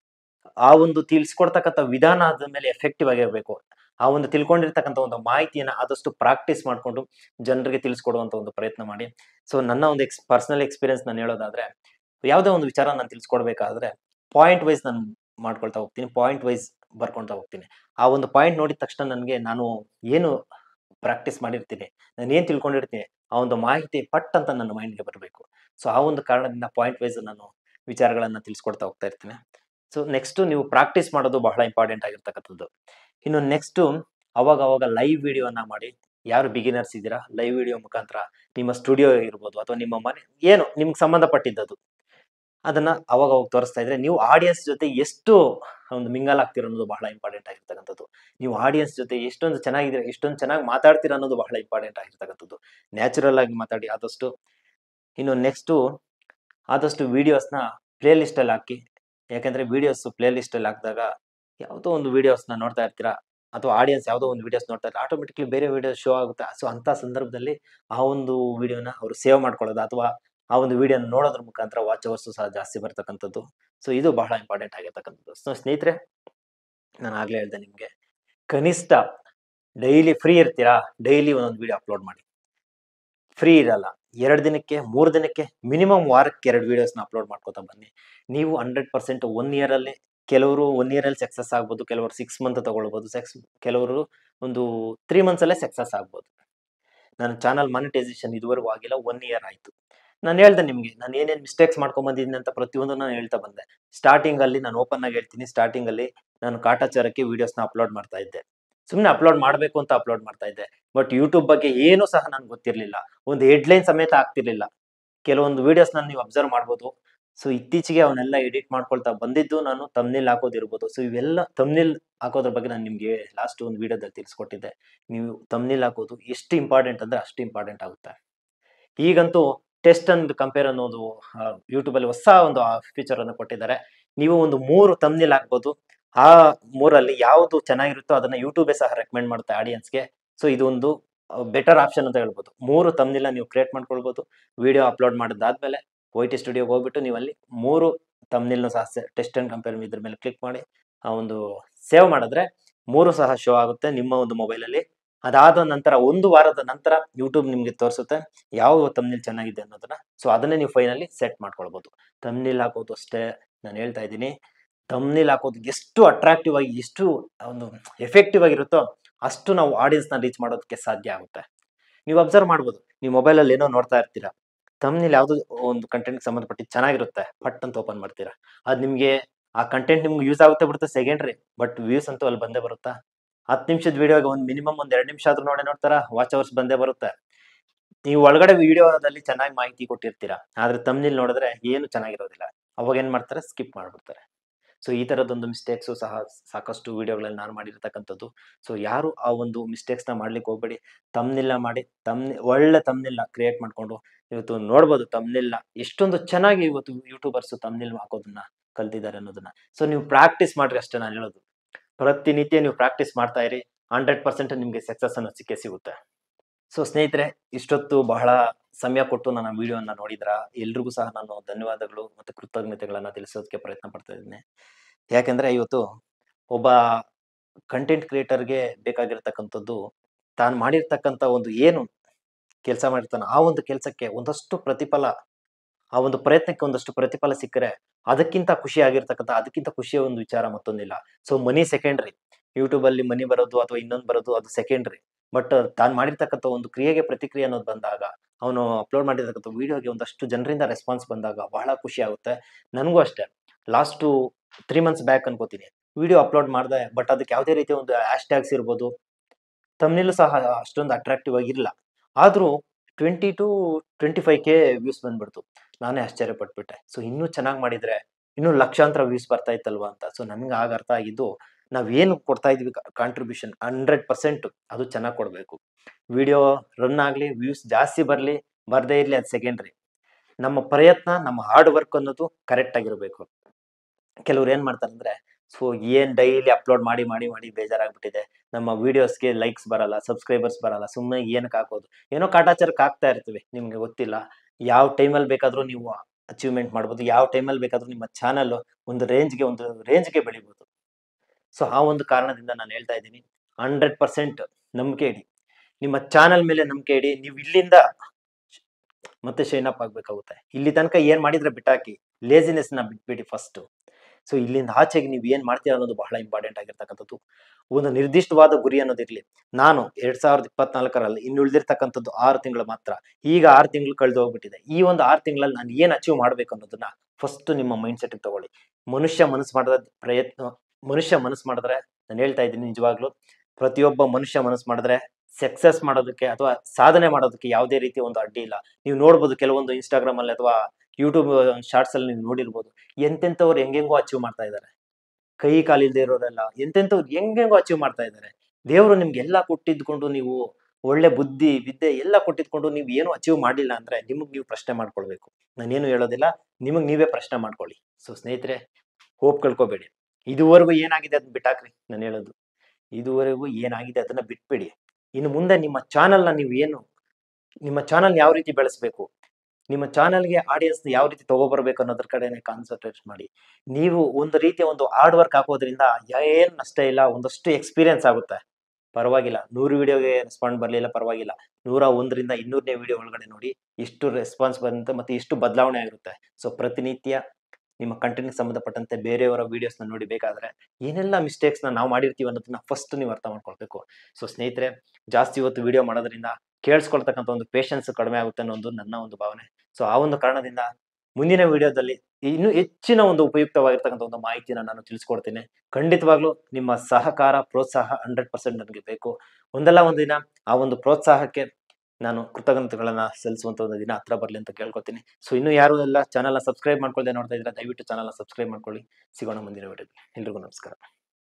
Speaker 1: ಆ ಒಂದು ತಿಳಿಸ್ಕೊಡ್ತಕ್ಕಂಥ ವಿಧಾನದ ಮೇಲೆ ಎಫೆಕ್ಟಿವ್ ಆಗಿರಬೇಕು. ಆ ಒಂದು ತಿಳ್ಕೊಂಡಿರ್ತಕ್ಕಂಥ ಒಂದು ಮಾಹಿತಿಯನ್ನ ಆದಷ್ಟು ಪ್ರಾಕ್ಟೀಸ್ ಮಾಡಿಕೊಂಡು ಜನರಿಗೆ ತಿಳಿಸ್ಕೊಡುವಂತ ಒಂದು ಪ್ರಯತ್ನ ಮಾಡಿ. ಸೊ ನನ್ನ ಒಂದು ಪರ್ಸನಲ್ ಎಕ್ಸ್ಪೀರಿಯನ್ಸ್ ನಾನು ಹೇಳೋದಾದ್ರೆ, ಯಾವುದೇ ಒಂದು ವಿಚಾರ ನಾನು ತಿಳಿಸ್ಕೊಡ್ಬೇಕಾದ್ರೆ ಪಾಯಿಂಟ್ ವೈಸ್ ನಾನು ಮಾಡ್ಕೊಳ್ತಾ ಹೋಗ್ತೀನಿ, ಪಾಯಿಂಟ್ ವೈಸ್ ಬರ್ಕೊಳ್ತಾ ಹೋಗ್ತೀನಿ. ಆ ಒಂದು ಪಾಯಿಂಟ್ ನೋಡಿದ ತಕ್ಷಣ ನನಗೆ ನಾನು ಏನು ಪ್ರಾಕ್ಟೀಸ್ ಮಾಡಿರ್ತೀನಿ, ನಾನು ಏನ್ ತಿಳ್ಕೊಂಡಿರ್ತೀನಿ, ಆ ಒಂದು ಮಾಹಿತಿ ಪಟ್ ಅಂತ ನನ್ನ ಮೈಂಡ್ಗೆ ಬರಬೇಕು. ಸೊ ಆ ಒಂದು ಕಾರಣದಿಂದ ಪಾಯಿಂಟ್ ವೈಸ್ ನಾನು ವಿಚಾರಗಳನ್ನ ತಿಳಿಸ್ಕೊಡ್ತಾ ಹೋಗ್ತಾ ಇರ್ತೀನಿ. ಸೊ ನೆಕ್ಸ್ಟ್, ನೀವು ಪ್ರಾಕ್ಟೀಸ್ ಮಾಡೋದು ಬಹಳ ಇಂಪಾರ್ಟೆಂಟ್ ಆಗಿರ್ತಕ್ಕಂಥದ್ದು. ಇನ್ನು ನೆಕ್ಸ್ಟ್, ಅವಾಗ ಅವಾಗ ಲೈವ್ ವಿಡಿಯೋನ ಮಾಡಿ. ಯಾರು ಬಿಗಿನರ್ಸ್ ಇದ್ದೀರಾ, ಲೈವ್ ವಿಡಿಯೋ ಮುಖಾಂತರ ನಿಮ್ಮ ಸ್ಟುಡಿಯೋ ಇರ್ಬೋದು ಅಥವಾ ನಿಮ್ಮ ಮನೆ ಏನು ನಿಮ್ಗೆ ಸಂಬಂಧಪಟ್ಟಿದ್ದದು ಅದನ್ನ ಅವಾಗ ಅವಾಗ ತೋರಿಸ್ತಾ ಇದ್ರೆ ನೀವು ಆಡಿಯನ್ಸ್ ಜೊತೆ ಎಷ್ಟು ಒಂದು ಮಿಂಗಲ್ ಆಗ್ತೀರ ಅನ್ನೋದು ಬಹಳ ಇಂಪಾರ್ಟೆಂಟ್ ಆಗಿರ್ತಕ್ಕಂಥದ್ದು. ನೀವು ಆಡಿಯನ್ಸ್ ಜೊತೆ ಎಷ್ಟೊಂದು ಚೆನ್ನಾಗಿದ್ದೀರಾ, ಎಷ್ಟೊಂದು ಚೆನ್ನಾಗಿ ಮಾತಾಡ್ತೀರಾ ಅನ್ನೋದು ಬಹಳ ಇಂಪಾರ್ಟೆಂಟ್ ಆಗಿರ್ತಕ್ಕಂಥದ್ದು. ನ್ಯಾಚುರಲ್ ಆಗಿ ಮಾತಾಡಿ ಆದಷ್ಟು. ಇನ್ನು ನೆಕ್ಸ್ಟ್, ಆದಷ್ಟು ವಿಡಿಯೋಸ್ನ ಪ್ಲೇ ಲಿಸ್ಟ್ ಅಲ್ಲಿ ಹಾಕಿ. ಯಾಕಂದ್ರೆ ವಿಡಿಯೋಸ್ ಪ್ಲೇ ಲಿಸ್ಟ್ ಅಲ್ಲಿ ಹಾಕಿದಾಗ ಯಾವುದೋ ಒಂದು ವಿಡಿಯೋಸ್ನ ನೋಡ್ತಾ ಇರ್ತೀರಾ ಅಥವಾ ಆಡಿಯನ್ಸ್ ಯಾವುದೋ ಒಂದು ವಿಡಿಯೋಸ್ ನೋಡ್ತಾ ಇರ್ತಾರೆ, ಆಟೋಮೆಟಿಕ್ಲಿ ಬೇರೆ ವಿಡಿಯೋ ಶೋ ಆಗುತ್ತೆ. ಸೊ ಅಂತ ಸಂದರ್ಭದಲ್ಲಿ ಆ ಒಂದು ವಿಡಿಯೋನ ಅವರು ಸೇವ್ ಮಾಡ್ಕೊಳ್ಳೋದು ಅಥವಾ ಆ ಒಂದು ವಿಡಿಯೋನ ನೋಡೋದ್ರ ಮುಖಾಂತರ ವಾಚ್ ಅವರ್ಸ್ ಸಹ ಜಾಸ್ತಿ ಬರ್ತಕ್ಕಂಥದ್ದು. ಸೊ ಇದು ಬಹಳ ಇಂಪಾರ್ಟೆಂಟ್ ಆಗಿರ್ತಕ್ಕಂಥದ್ದು. ಸೊ ಸ್ನೇಹಿತರೆ, ನಾನು ಆಗ್ಲೇ ಹೇಳ್ದೆ ನಿಮ್ಗೆ, ಕನಿಷ್ಠ ಡೈಲಿ ಫ್ರೀ ಇರ್ತೀರಾ, ಡೈಲಿ ಒಂದೊಂದು ವಿಡಿಯೋ ಅಪ್ಲೋಡ್ ಮಾಡಿ. ಫ್ರೀ ಇರಲ್ಲ, 2 ದಿನಕ್ಕೆ 3 ದಿನಕ್ಕೆ ಮಿನಿಮಮ್ ವಾರಕ್ಕೆ 2 ವಿಡಿಯೋಸ್ನ ಅಪ್ಲೋಡ್ ಮಾಡ್ಕೋತಾ ಬನ್ನಿ. ನೀವು 100% 1 ಇಯರ್ ಅಲ್ಲಿ, ಕೆಲವರು 1 ಇಯರ್ ಅಲ್ಲಿ ಸಕ್ಸಸ್ ಆಗ್ಬೋದು, ಕೆಲವರು 6 ಮಂತ್ ತಗೊಳ್ಬಹುದು, ಕೆಲವರು ಒಂದು 3 ಮಂತ್ಸ್ ಅಲ್ಲೇ ಸಕ್ಸಸ್ ಆಗ್ಬೋದು. ನನ್ನ ಚಾನಲ್ ಮಾನಿಟೈಸೇಷನ್ ಇದುವರೆಗೂ ಆಗಿಲ್ಲ, 1 ಇಯರ್ ಆಯ್ತು. ನಾನು ಹೇಳ್ದೆ ನಿಮ್ಗೆ, ನಾನು ಏನೇನು ಮಿಸ್ಟೇಕ್ಸ್ ಮಾಡ್ಕೊಂಡ್ ಬಂದಿದ್ದೀನಿ ಅಂತ ಪ್ರತಿಯೊಂದು ನಾನು ಹೇಳ್ತಾ ಬಂದೆ. ಸ್ಟಾರ್ಟಿಂಗ್ ಅಲ್ಲಿ ನಾನು ಓಪನ್ ಆಗಿ ಹೇಳ್ತೀನಿ, ಸ್ಟಾರ್ಟಿಂಗ್ ಅಲ್ಲಿ ನಾನು ಕಾಟಾಚಾರಕ್ಕೆ ವಿಡಿಯೋಸ್ನ ಅಪ್ಲೋಡ್ ಮಾಡ್ತಾ ಇದ್ದೆ. ಸುಮ್ಮನೆ ಅಪ್ಲೋಡ್ ಮಾಡಬೇಕು ಅಂತ ಅಪ್ಲೋಡ್ ಮಾಡ್ತಾ ಇದ್ದೆ. ಬಟ್ ಯೂಟ್ಯೂಬ್ ಬಗ್ಗೆ ಏನೂ ಸಹ ನನ್ಗೆ ಗೊತ್ತಿರಲಿಲ್ಲ. ಒಂದು ಹೆಡ್ಲೈನ್ ಸಮೇತ ಆಗ್ತಿರ್ಲಿಲ್ಲ. ಕೆಲವೊಂದು ವಿಡಿಯೋಸ್ ನೀವು ಅಬ್ಸರ್ವ್ ಮಾಡ್ಬೋದು. ಸೊ ಇತ್ತೀಚೆಗೆ ಅವನ್ನೆಲ್ಲ ಎಡಿಟ್ ಮಾಡ್ಕೊಳ್ತಾ ಬಂದಿದ್ದು ನಾನು ಥಂಬ್ನೇಲ್ ಹಾಕೋದಿರ್ಬೋದು. ಸೊ ಇವೆಲ್ಲ ಥಂಬ್ನೇಲ್ ಹಾಕೋದ್ರ ಬಗ್ಗೆ ನಾನು ನಿಮ್ಗೆ ಲಾಸ್ಟ್ ಒಂದು ವಿಡಿಯೋದಲ್ಲಿ ತಿಳಿಸ್ಕೊಟ್ಟಿದ್ದೆ. ನೀವು ಥಂಬ್ನೇಲ್ ಹಾಕೋದು ಎಷ್ಟು ಇಂಪಾರ್ಟೆಂಟ್ ಅಂದ್ರೆ ಅಷ್ಟು ಇಂಪಾರ್ಟೆಂಟ್ ಆಗುತ್ತೆ. ಈಗಂತೂ ಟೆಸ್ಟ್ ಅಂಡ್ ಕಂಪೇರ್ ಅನ್ನೋದು ಯೂಟ್ಯೂಬ್ ಅಲ್ಲಿ ಹೊಸ ಒಂದು ಫೀಚರ್ ಅನ್ನು ಕೊಟ್ಟಿದ್ದಾರೆ. ನೀವು ಒಂದು 3 ಥಂಬ್ನೇಲ್ ಹಾಕ್ಬೋದು. ಆ 3ರಲ್ಲಿ ಯಾವುದು ಚೆನ್ನಾಗಿರುತ್ತೋ ಅದನ್ನ ಯೂಟ್ಯೂಬೇ ಸಹ ರೆಕಮೆಂಡ್ ಮಾಡುತ್ತೆ ಆಡಿಯನ್ಸ್ಗೆ. ಸೊ ಇದು ಒಂದು ಬೆಟರ್ ಆಪ್ಷನ್ ಅಂತ ಹೇಳ್ಬೋದು. 3 ಥಂಬ್ನೇಲ್ ನೀವು ಕ್ರಿಯೇಟ್ ಮಾಡ್ಕೊಳ್ಬೋದು. ವಿಡಿಯೋ ಅಪ್ಲೋಡ್ ಮಾಡಿದಾದ್ಮೇಲೆ OIT ಸ್ಟುಡಿಯೋಗೆ ಹೋಗ್ಬಿಟ್ಟು ನೀವು ಅಲ್ಲಿ 3 ಥಂಬ್ನೇಲ್ನ ಸಹ ಟೆಸ್ಟ್ ಅಂಡ್ ಕಂಪೇರ್ ಇದ್ರ ಮೇಲೆ ಕ್ಲಿಕ್ ಮಾಡಿ ಆ ಒಂದು ಸೇವ್ ಮಾಡಿದ್ರೆ 3 ಸಹ ಶೋ ಆಗುತ್ತೆ ನಿಮ್ಮ ಒಂದು ಮೊಬೈಲಲ್ಲಿ. ಅದಾದ ನಂತರ 1 ವಾರದ ನಂತರ ಯೂಟ್ಯೂಬ್ ನಿಮ್ಗೆ ತೋರಿಸುತ್ತೆ ಯಾವ ಥಂಬ್ನೇಲ್ ಚೆನ್ನಾಗಿದೆ ಅನ್ನೋದನ್ನ. ಸೊ ಅದನ್ನೇ ನೀವು ಫೈನಲಿ ಸೆಟ್ ಮಾಡ್ಕೊಳ್ಬೋದು. ಥಂಬ್ನೇಲ್ ಹಾಕೋದು ಅಷ್ಟೇ ನಾನು ಹೇಳ್ತಾ ಇದ್ದೀನಿ. ಥಂಬ್ನೇಲ್ ಹಾಕೋದು ಎಷ್ಟು ಅಟ್ರಾಕ್ಟಿವ್ ಆಗಿ, ಎಷ್ಟು ಒಂದು ಎಫೆಕ್ಟಿವ್ ಆಗಿರುತ್ತೋ ಅಷ್ಟು ನಾವು ಆಡಿಯನ್ಸ್ನ ರೀಚ್ ಮಾಡೋದಕ್ಕೆ ಸಾಧ್ಯ ಆಗುತ್ತೆ. ನೀವು ಅಬ್ಸರ್ವ್ ಮಾಡ್ಬೋದು, ನೀವು ಮೊಬೈಲಲ್ಲಿ ಏನೋ ನೋಡ್ತಾ ಇರ್ತೀರಾ, ಥಂಬ್ನೇಲ್ ಯಾವ್ದು ಒಂದು ಕಂಟೆಂಟ್ ಸಂಬಂಧಪಟ್ಟಿದ್ದು ಚೆನ್ನಾಗಿರುತ್ತೆ, ಪಟ್ ಅಂತ ಓಪನ್ ಮಾಡ್ತೀರಾ. ಅದು ನಿಮ್ಗೆ ಆ ಕಂಟೆಂಟ್ ನಿಮ್ಗೆ ಯೂಸ್ ಆಗುತ್ತೆ ಬಿಡುತ್ತೆ ಸೆಕೆಂಡ್ರಿ, ಬಟ್ ವ್ಯೂಸ್ ಅಂತೂ ಅಲ್ಲಿ ಬಂದೇ ಬರುತ್ತಾ. 10 ನಿಮಿಷದ ವಿಡಿಯೋಗೆ ಒಂದು ಮಿನಿಮಮ್ ಒಂದು 2 ನಿಮಿಷ ಆದ್ರೂ ನೋಡ್ತಾರ, ವಾಚ್ ಅವರ್ಸ್ ಬಂದೇ ಬರುತ್ತೆ. ನೀವು ಒಳಗಡೆ ವಿಡಿಯೋದಲ್ಲಿ ಚೆನ್ನಾಗಿ ಮಾಹಿತಿ ಕೊಟ್ಟಿರ್ತೀರಾ, ಆದ್ರೆ ಥಂಬ್ನೇಲ್ ನೋಡಿದ್ರೆ ಏನು ಚೆನ್ನಾಗಿರೋದಿಲ್ಲ. ಅವಾಗ ಏನ್ ಮಾಡ್ತಾರೆ, ಸ್ಕಿಪ್ ಮಾಡ್ಬಿಡ್ತಾರೆ. ಸೊ ಈ ತರದೊಂದು ಮಿಸ್ಟೇಕ್ಸು ಸಹ ಸಾಕಷ್ಟು ವಿಡಿಯೋಗಳಲ್ಲಿ ನಾನು ಮಾಡಿರ್ತಕ್ಕಂಥದ್ದು. ಸೊ ಯಾರು ಆ ಒಂದು ಮಿಸ್ಟೇಕ್ಸ್ನ ಮಾಡ್ಲಿಕ್ಕೆ ಹೋಗ್ಬೇಡಿ. ಥಂಬ್ನೇಲ್ನ ಮಾಡಿ, ಒಳ್ಳೆ ಥಂಬ್ನೇಲ್ನ ಕ್ರಿಯೇಟ್ ಮಾಡ್ಕೊಂಡು ಇವತ್ತು ನೋಡ್ಬೋದು ಥಂಬ್ನೇಲ್ನ ಎಷ್ಟೊಂದು ಚೆನ್ನಾಗಿ ಇವತ್ತು ಯೂಟ್ಯೂಬರ್ಸ್ ಥಂಬ್ನೇಲ್ ಹಾಕೋದನ್ನ ಕಲ್ತಿದ್ದಾರೆ ಅನ್ನೋದನ್ನ. ಸೊ ನೀವು ಪ್ರಾಕ್ಟೀಸ್ ಮಾಡ್ರಿ ಅಷ್ಟೇ ನಾನು ಹೇಳೋದು. ಪ್ರತಿನಿತ್ಯ ನೀವು ಪ್ರಾಕ್ಟೀಸ್ ಮಾಡ್ತಾ ಇರಿ, 100% ನಿಮ್ಗೆ ಸಕ್ಸಸ್ ಅನ್ನೋ ಸಿಕ್ಕೇ ಸಿಗುತ್ತೆ. ಸೊ ಸ್ನೇಹಿತರೆ, ಇಷ್ಟೊತ್ತು ಬಹಳ ಸಮಯ ಕೊಟ್ಟು ನನ್ನ ವಿಡಿಯೋನ ನೋಡಿದ್ರ ಎಲ್ರಿಗೂ ಸಹ ನಾನು ಧನ್ಯವಾದಗಳು ಮತ್ತೆ ಕೃತಜ್ಞತೆಗಳನ್ನ ತಿಳಿಸೋದಕ್ಕೆ ಪ್ರಯತ್ನ ಪಡ್ತಾ ಇದ್ದೀನಿ. ಯಾಕೆಂದ್ರೆ ಇವತ್ತು ಒಬ್ಬ ಕಂಟೆಂಟ್ ಕ್ರಿಯೇಟರ್ಗೆ ಬೇಕಾಗಿರ್ತಕ್ಕಂಥದ್ದು ತಾನು ಮಾಡಿರ್ತಕ್ಕಂಥ ಒಂದು ಏನು ಕೆಲಸ ಮಾಡಿರ್ತಾನೆ ಆ ಒಂದು ಕೆಲಸಕ್ಕೆ ಒಂದಷ್ಟು ಪ್ರತಿಫಲ, ಆ ಒಂದು ಪ್ರಯತ್ನಕ್ಕೆ ಒಂದಷ್ಟು ಪ್ರತಿಫಲ ಸಿಕ್ಕರೆ ಅದಕ್ಕಿಂತ ಖುಷಿ ಆಗಿರ್ತಕ್ಕಂಥ, ಅದಕ್ಕಿಂತ ಖುಷಿಯ ಒಂದು ವಿಚಾರ ಮತ್ತೊಂದಿಲ್ಲ. ಸೊ ಮನಿ ಸೆಕೆಂಡ್ರಿ, ಯೂಟ್ಯೂಬ್ ಅಲ್ಲಿ ಮನಿ ಬರೋದು ಅಥವಾ ಇನ್ನೊಂದು ಬರೋದು ಅದು ಸೆಕೆಂಡ್ರಿ. ಬಟ್ ತಾನು ಮಾಡಿರ್ತಕ್ಕಂಥ ಒಂದು ಕ್ರಿಯೆಗೆ ಪ್ರತಿಕ್ರಿಯೆ ಅನ್ನೋದು ಬಂದಾಗ, ಅವನು ಅಪ್ಲೋಡ್ ಮಾಡಿರ್ತಕ್ಕಂಥ ವಿಡಿಯೋಗೆ ಒಂದಷ್ಟು ಜನರಿಂದ ರೆಸ್ಪಾನ್ಸ್ ಬಂದಾಗ ಬಹಳ ಖುಷಿ ಆಗುತ್ತೆ. ನನಗೂ ಅಷ್ಟೇ, ಲಾಸ್ಟ್ 3 ಮಂತ್ಸ್ ಬ್ಯಾಕ್ ಅನ್ಕೋತೀನಿ, ವಿಡಿಯೋ ಅಪ್ಲೋಡ್ ಮಾಡಿದೆ, ಬಟ್ ಅದಕ್ಕೆ ಯಾವುದೇ ರೀತಿಯ ಒಂದು ಹ್ಯಾಶ್ ಟ್ಯಾಗ್ಸ್ ಇರ್ಬೋದು, ತಮ್ನಿಲು ಸಹ ಅಷ್ಟೊಂದು ಅಟ್ರಾಕ್ಟಿವ್ ಆಗಿರಲಿಲ್ಲ. ಆದ್ರೂ 20 to 25K ವ್ಯೂಸ್ ಬಂದ್ಬಿಡ್ತು. ನಾನೇ ಆಶ್ಚರ್ಯ ಪಟ್ಬಿಟ್ಟೆ. ಸೊ ಇನ್ನೂ ಚೆನ್ನಾಗಿ ಮಾಡಿದ್ರೆ ಇನ್ನೂ ಲಕ್ಷಾಂತರ ವ್ಯೂಸ್ ಬರ್ತಾ ಇತ್ತಲ್ವಾ ಅಂತ. ಸೊ ನನ್ಗೆ ಆಗ ಅರ್ಥ ಆಗಿದ್ದು, ನಾವೇನು ಕೊಡ್ತಾ ಇದೀವಿ ಕಾಂಟ್ರಿಬ್ಯೂಷನ್ 100% ಅದು ಚೆನ್ನಾಗಿ ಕೊಡಬೇಕು. ವಿಡಿಯೋ ರನ್ ಆಗಲಿ, ವ್ಯೂಸ್ ಜಾಸ್ತಿ ಬರಲಿ, ಬರದೇ ಇರಲಿ, ಅದು ಸೆಕೆಂಡ್ರಿ. ನಮ್ಮ ಪ್ರಯತ್ನ, ನಮ್ಮ ಹಾರ್ಡ್ ವರ್ಕ್ ಅನ್ನೋದು ಕರೆಕ್ಟ್ ಆಗಿರಬೇಕು. ಕೆಲವ್ರು ಏನ್ ಮಾಡ್ತಾರೆ ಅಂದ್ರೆ, ಸೊ ಏನ್ ಡೈಲಿ ಅಪ್ಲೋಡ್ ಮಾಡಿ ಮಾಡಿ ಮಾಡಿ ಬೇಜಾರಾಗ್ಬಿಟ್ಟಿದೆ, ನಮ್ಮ ವಿಡಿಯೋಸ್ಗೆ ಲೈಕ್ಸ್ ಬರಲ್ಲ, ಸಬ್ಸ್ಕ್ರೈಬರ್ಸ್ ಬರಲ್ಲ, ಸುಮ್ಮನೆ ಏನಕ್ಕೆ ಹಾಕೋದು, ಏನೋ ಕಾಟಾಚಾರಕ್ಕೆ ಹಾಕ್ತಾ ಇರ್ತೀವಿ, ನಿಮ್ಗೆ ಗೊತ್ತಿಲ್ಲ ಯಾವ ಟೈಮಲ್ಲಿ ಬೇಕಾದ್ರೂ ನೀವು ಅಚೀವ್ಮೆಂಟ್ ಮಾಡ್ಬೋದು, ಯಾವ ಟೈಮಲ್ಲಿ ಬೇಕಾದ್ರೂ ನಿಮ್ಮ ಚಾನಲ್ ಒಂದು ರೇಂಜ್ಗೆ ಬೆಳಿಬೋದು. ಸೊ ಆ ಒಂದು ಕಾರಣದಿಂದ ನಾನು ಹೇಳ್ತಾ ಇದ್ದೀನಿ, 100% ನಂಬಿಕೆ ಇಡಿ, ನಿಮ್ಮ ಚಾನಲ್ ಮೇಲೆ ನಂಬಿಕೆ ಇಡಿ. ನೀವು ಇಲ್ಲಿಂದ ಮತ್ತೆ ಶೈನ್ ಅಪ್ ಆಗ್ಬೇಕಾಗುತ್ತೆ. ಇಲ್ಲಿ ತನಕ ಏನ್ ಮಾಡಿದ್ರೆ ಬಿಟ್ಟಾಕಿ, ಲೇಸಿನೆಸ್ ನ ಬಿಟ್ಬಿಡಿ ಫಸ್ಟ್. ಸೊ ಇಲ್ಲಿಂದ ಆಚೆಗೆ ನೀವು ಏನ್ ಮಾಡ್ತೀರಾ ಅನ್ನೋದು ಬಹಳ ಇಂಪಾರ್ಟೆಂಟ್ ಆಗಿರ್ತಕ್ಕಂಥದ್ದು. ಒಂದು ನಿರ್ದಿಷ್ಟವಾದ ಗುರಿ ಅನ್ನೋದಿರ್ಲಿ. ನಾನು 2024ರಲ್ಲಿ ಇನ್ನು ಉಳಿದಿರ್ತಕ್ಕಂಥದ್ದು 6 ತಿಂಗಳು ಮಾತ್ರ. ಈಗ 6 ತಿಂಗಳು ಕಳೆದು ಹೋಗ್ಬಿಟ್ಟಿದೆ. ಈ ಒಂದು 6 ತಿಂಗಳಲ್ಲಿ ನಾನು ಏನ್ ಅಚೀವ್ ಮಾಡ್ಬೇಕು ಅನ್ನೋದನ್ನ ಫಸ್ಟ್ ನಿಮ್ಮ ಮೈಂಡ್ ಸೆಟ್ ತಗೊಳ್ಳಿ. ಮನುಷ್ಯ ಮನಸ್ಸು ಮಾಡಿದ ಪ್ರಯತ್ನ, ಮನುಷ್ಯ ಮನಸ್ಸು ಮಾಡಿದ್ರೆ, ನಾನು ಹೇಳ್ತಾ ಇದ್ದೀನಿ ನಿಜವಾಗ್ಲು, ಪ್ರತಿಯೊಬ್ಬ ಮನುಷ್ಯ ಮನಸ್ಸು ಮಾಡಿದ್ರೆ ಸಕ್ಸಸ್ ಮಾಡೋದಕ್ಕೆ ಅಥವಾ ಸಾಧನೆ ಮಾಡೋದಕ್ಕೆ ಯಾವುದೇ ರೀತಿಯ ಒಂದು ಅಡ್ಡಿ ಇಲ್ಲ. ನೀವು ನೋಡ್ಬೋದು ಕೆಲವೊಂದು ಇನ್ಸ್ಟಾಗ್ರಾಮ್ ಅಲ್ಲಿ ಅಥವಾ ಯೂಟ್ಯೂಬ್ ಶಾರ್ಟ್ಸ್ ಅಲ್ಲಿ ನೀವು ನೋಡಿರ್ಬೋದು, ಎಂತೆಂಥವ್ರು ಹೆಂಗೆಂಗೋ ಅಚೀವ್ ಮಾಡ್ತಾ ಇದ್ದಾರೆ. ಕೈ ಕಾಲಿಲ್ದೇ ಇರೋರೆಲ್ಲ ಎಂತೆಂಥವ್ರು ಹೆಂಗೆಂಗೋ ಅಚೀವ್ ಮಾಡ್ತಾ ಇದ್ದಾರೆ. ದೇವರು ನಿಮ್ಗೆಲ್ಲ ಕೊಟ್ಟಿದ್ಕೊಂಡು, ನೀವು ಒಳ್ಳೆ ಬುದ್ಧಿ ವಿದ್ಯೆ ಎಲ್ಲ ಕೊಟ್ಟಿದ್ಕೊಂಡು ನೀವು ಏನು ಅಚೀವ್ ಮಾಡಿಲ್ಲ ಅಂದ್ರೆ ನಿಮಗೆ ನೀವು ಪ್ರಶ್ನೆ ಮಾಡ್ಕೊಳ್ಬೇಕು. ನಾನೇನು ಹೇಳೋದಿಲ್ಲ, ನಿಮಗೆ ನೀವೇ ಪ್ರಶ್ನೆ ಮಾಡ್ಕೊಳ್ಳಿ. ಸೊ ಸ್ನೇಹಿತರೆ, ಹೋಪ್ ಕಳ್ಕೊಬೇಡಿ. ಇದುವರೆಗೂ ಏನಾಗಿದೆ ಅದನ್ನ ಬಿಟ್ಟಾಕ್ರಿ. ನಾನು ಹೇಳೋದು, ಇದುವರೆಗೂ ಏನಾಗಿದೆ ಅದನ್ನ ಬಿಟ್ಬಿಡಿ. ಇನ್ನು ಮುಂದೆ ನಿಮ್ಮ ಚಾನಲ್ ಯಾವ ರೀತಿ ಬೆಳೆಸಬೇಕು, ನಿಮ್ಮ ಚಾನಲ್ಗೆ ಆಡಿಯನ್ಸ್ ಯಾವ ರೀತಿ ತಗೋಬರ್ಬೇಕು ಅನ್ನೋದ್ರ ಕಡೆನೆ ಕಾನ್ಸಂಟ್ರೇಟ್ ಮಾಡಿ. ನೀವು ಒಂದು ರೀತಿಯ ಒಂದು ಹಾರ್ಡ್ ವರ್ಕ್ ಹಾಕೋದ್ರಿಂದ ಏನು ನಷ್ಟ ಇಲ್ಲ, ಒಂದಷ್ಟು ಎಕ್ಸ್ಪೀರಿಯನ್ಸ್ ಆಗುತ್ತೆ. ಪರವಾಗಿಲ್ಲ, 100 ವಿಡಿಯೋಗೆ ರೆಸ್ಪಾಂಡ್ ಬರಲಿಲ್ಲ ಪರವಾಗಿಲ್ಲ, 101ರಿಂದ 200ನೇ ವಿಡಿಯೋ ಒಳಗಡೆ ನೋಡಿ ಎಷ್ಟು ರೆಸ್ಪಾನ್ಸ್ ಬಂತು ಮತ್ತೆ ಎಷ್ಟು ಬದಲಾವಣೆ ಆಗಿರುತ್ತೆ. ಸೊ ಪ್ರತಿನಿತ್ಯ ನಿಮ್ಮ ಕಂಟೆಂಟ್ಗೆ ಸಂಬಂಧಪಟ್ಟಂತೆ ಬೇರೆಯವರ ವಿಡಿಯೋಸ್ನ ನೋಡಿ ಬೇಕಾದ್ರೆ ಏನೆಲ್ಲ ಮಿಸ್ಟೇಕ್ಸ್ನ ನಾವು ಮಾಡಿರ್ತೀವಿ ಅನ್ನೋದನ್ನ ಫಸ್ಟ್ ನೀವು ಅರ್ಥ ಮಾಡ್ಕೊಳ್ಬೇಕು. ಸೊ ಸ್ನೇಹಿತರೆ, ಜಾಸ್ತಿ ಹೊತ್ತು ವಿಡಿಯೋ ಮಾಡೋದ್ರಿಂದ ಕೇಳಿಸ್ಕೊಳ್ತಕ್ಕಂಥ ಒಂದು ಪೇಷನ್ಸ್ ಕಡಿಮೆ ಆಗುತ್ತೆ ಅನ್ನೋದು ನನ್ನ ಒಂದು ಭಾವನೆ. ಸೊ ಆ ಒಂದು ಕಾರಣದಿಂದ ಮುಂದಿನ ವಿಡಿಯೋದಲ್ಲಿ ಇನ್ನೂ ಹೆಚ್ಚಿನ ಒಂದು ಉಪಯುಕ್ತವಾಗಿರ್ತಕ್ಕಂಥ ಒಂದು ಮಾಹಿತಿನ ನಾನು ತಿಳಿಸ್ಕೊಡ್ತೀನಿ. ಖಂಡಿತವಾಗ್ಲೂ ನಿಮ್ಮ ಸಹಕಾರ, ಪ್ರೋತ್ಸಾಹ 100% ನನಗೆ ಬೇಕು. ಒಂದಲ್ಲ ಒಂದು ದಿನ ಆ ಒಂದು ಪ್ರೋತ್ಸಾಹಕ್ಕೆ ನಾನು ಕೃತಜ್ಞತೆಗಳನ್ನ ಸಲ್ಲಿಸುವಂತ ಒಂದು ದಿನ ಹತ್ರ ಬರಲಿ ಅಂತ ಕೇಳ್ಕೊತೀನಿ. ಸೊ ಇನ್ನು ಯಾರು ಎಲ್ಲ ಚಾನಲ್ನ ಸಬ್ಸ್ಕ್ರೈಬ್ ಮಾಡ್ಕೊಳ್ಳದೆ ನೋಡ್ತಾ ಇದ್ರೆ, ದಯವಿಟ್ಟು ಚಾನಲ್ನ ಸಬ್ಸ್ಕ್ರೈಬ್ ಮಾಡ್ಕೊಳ್ಳಿ. ಸಿಗೋಣ ಮುಂದಿನ ವಿಡಿಯೋದಲ್ಲಿ. ಎಲ್ರಿಗೂ ನಮಸ್ಕಾರ.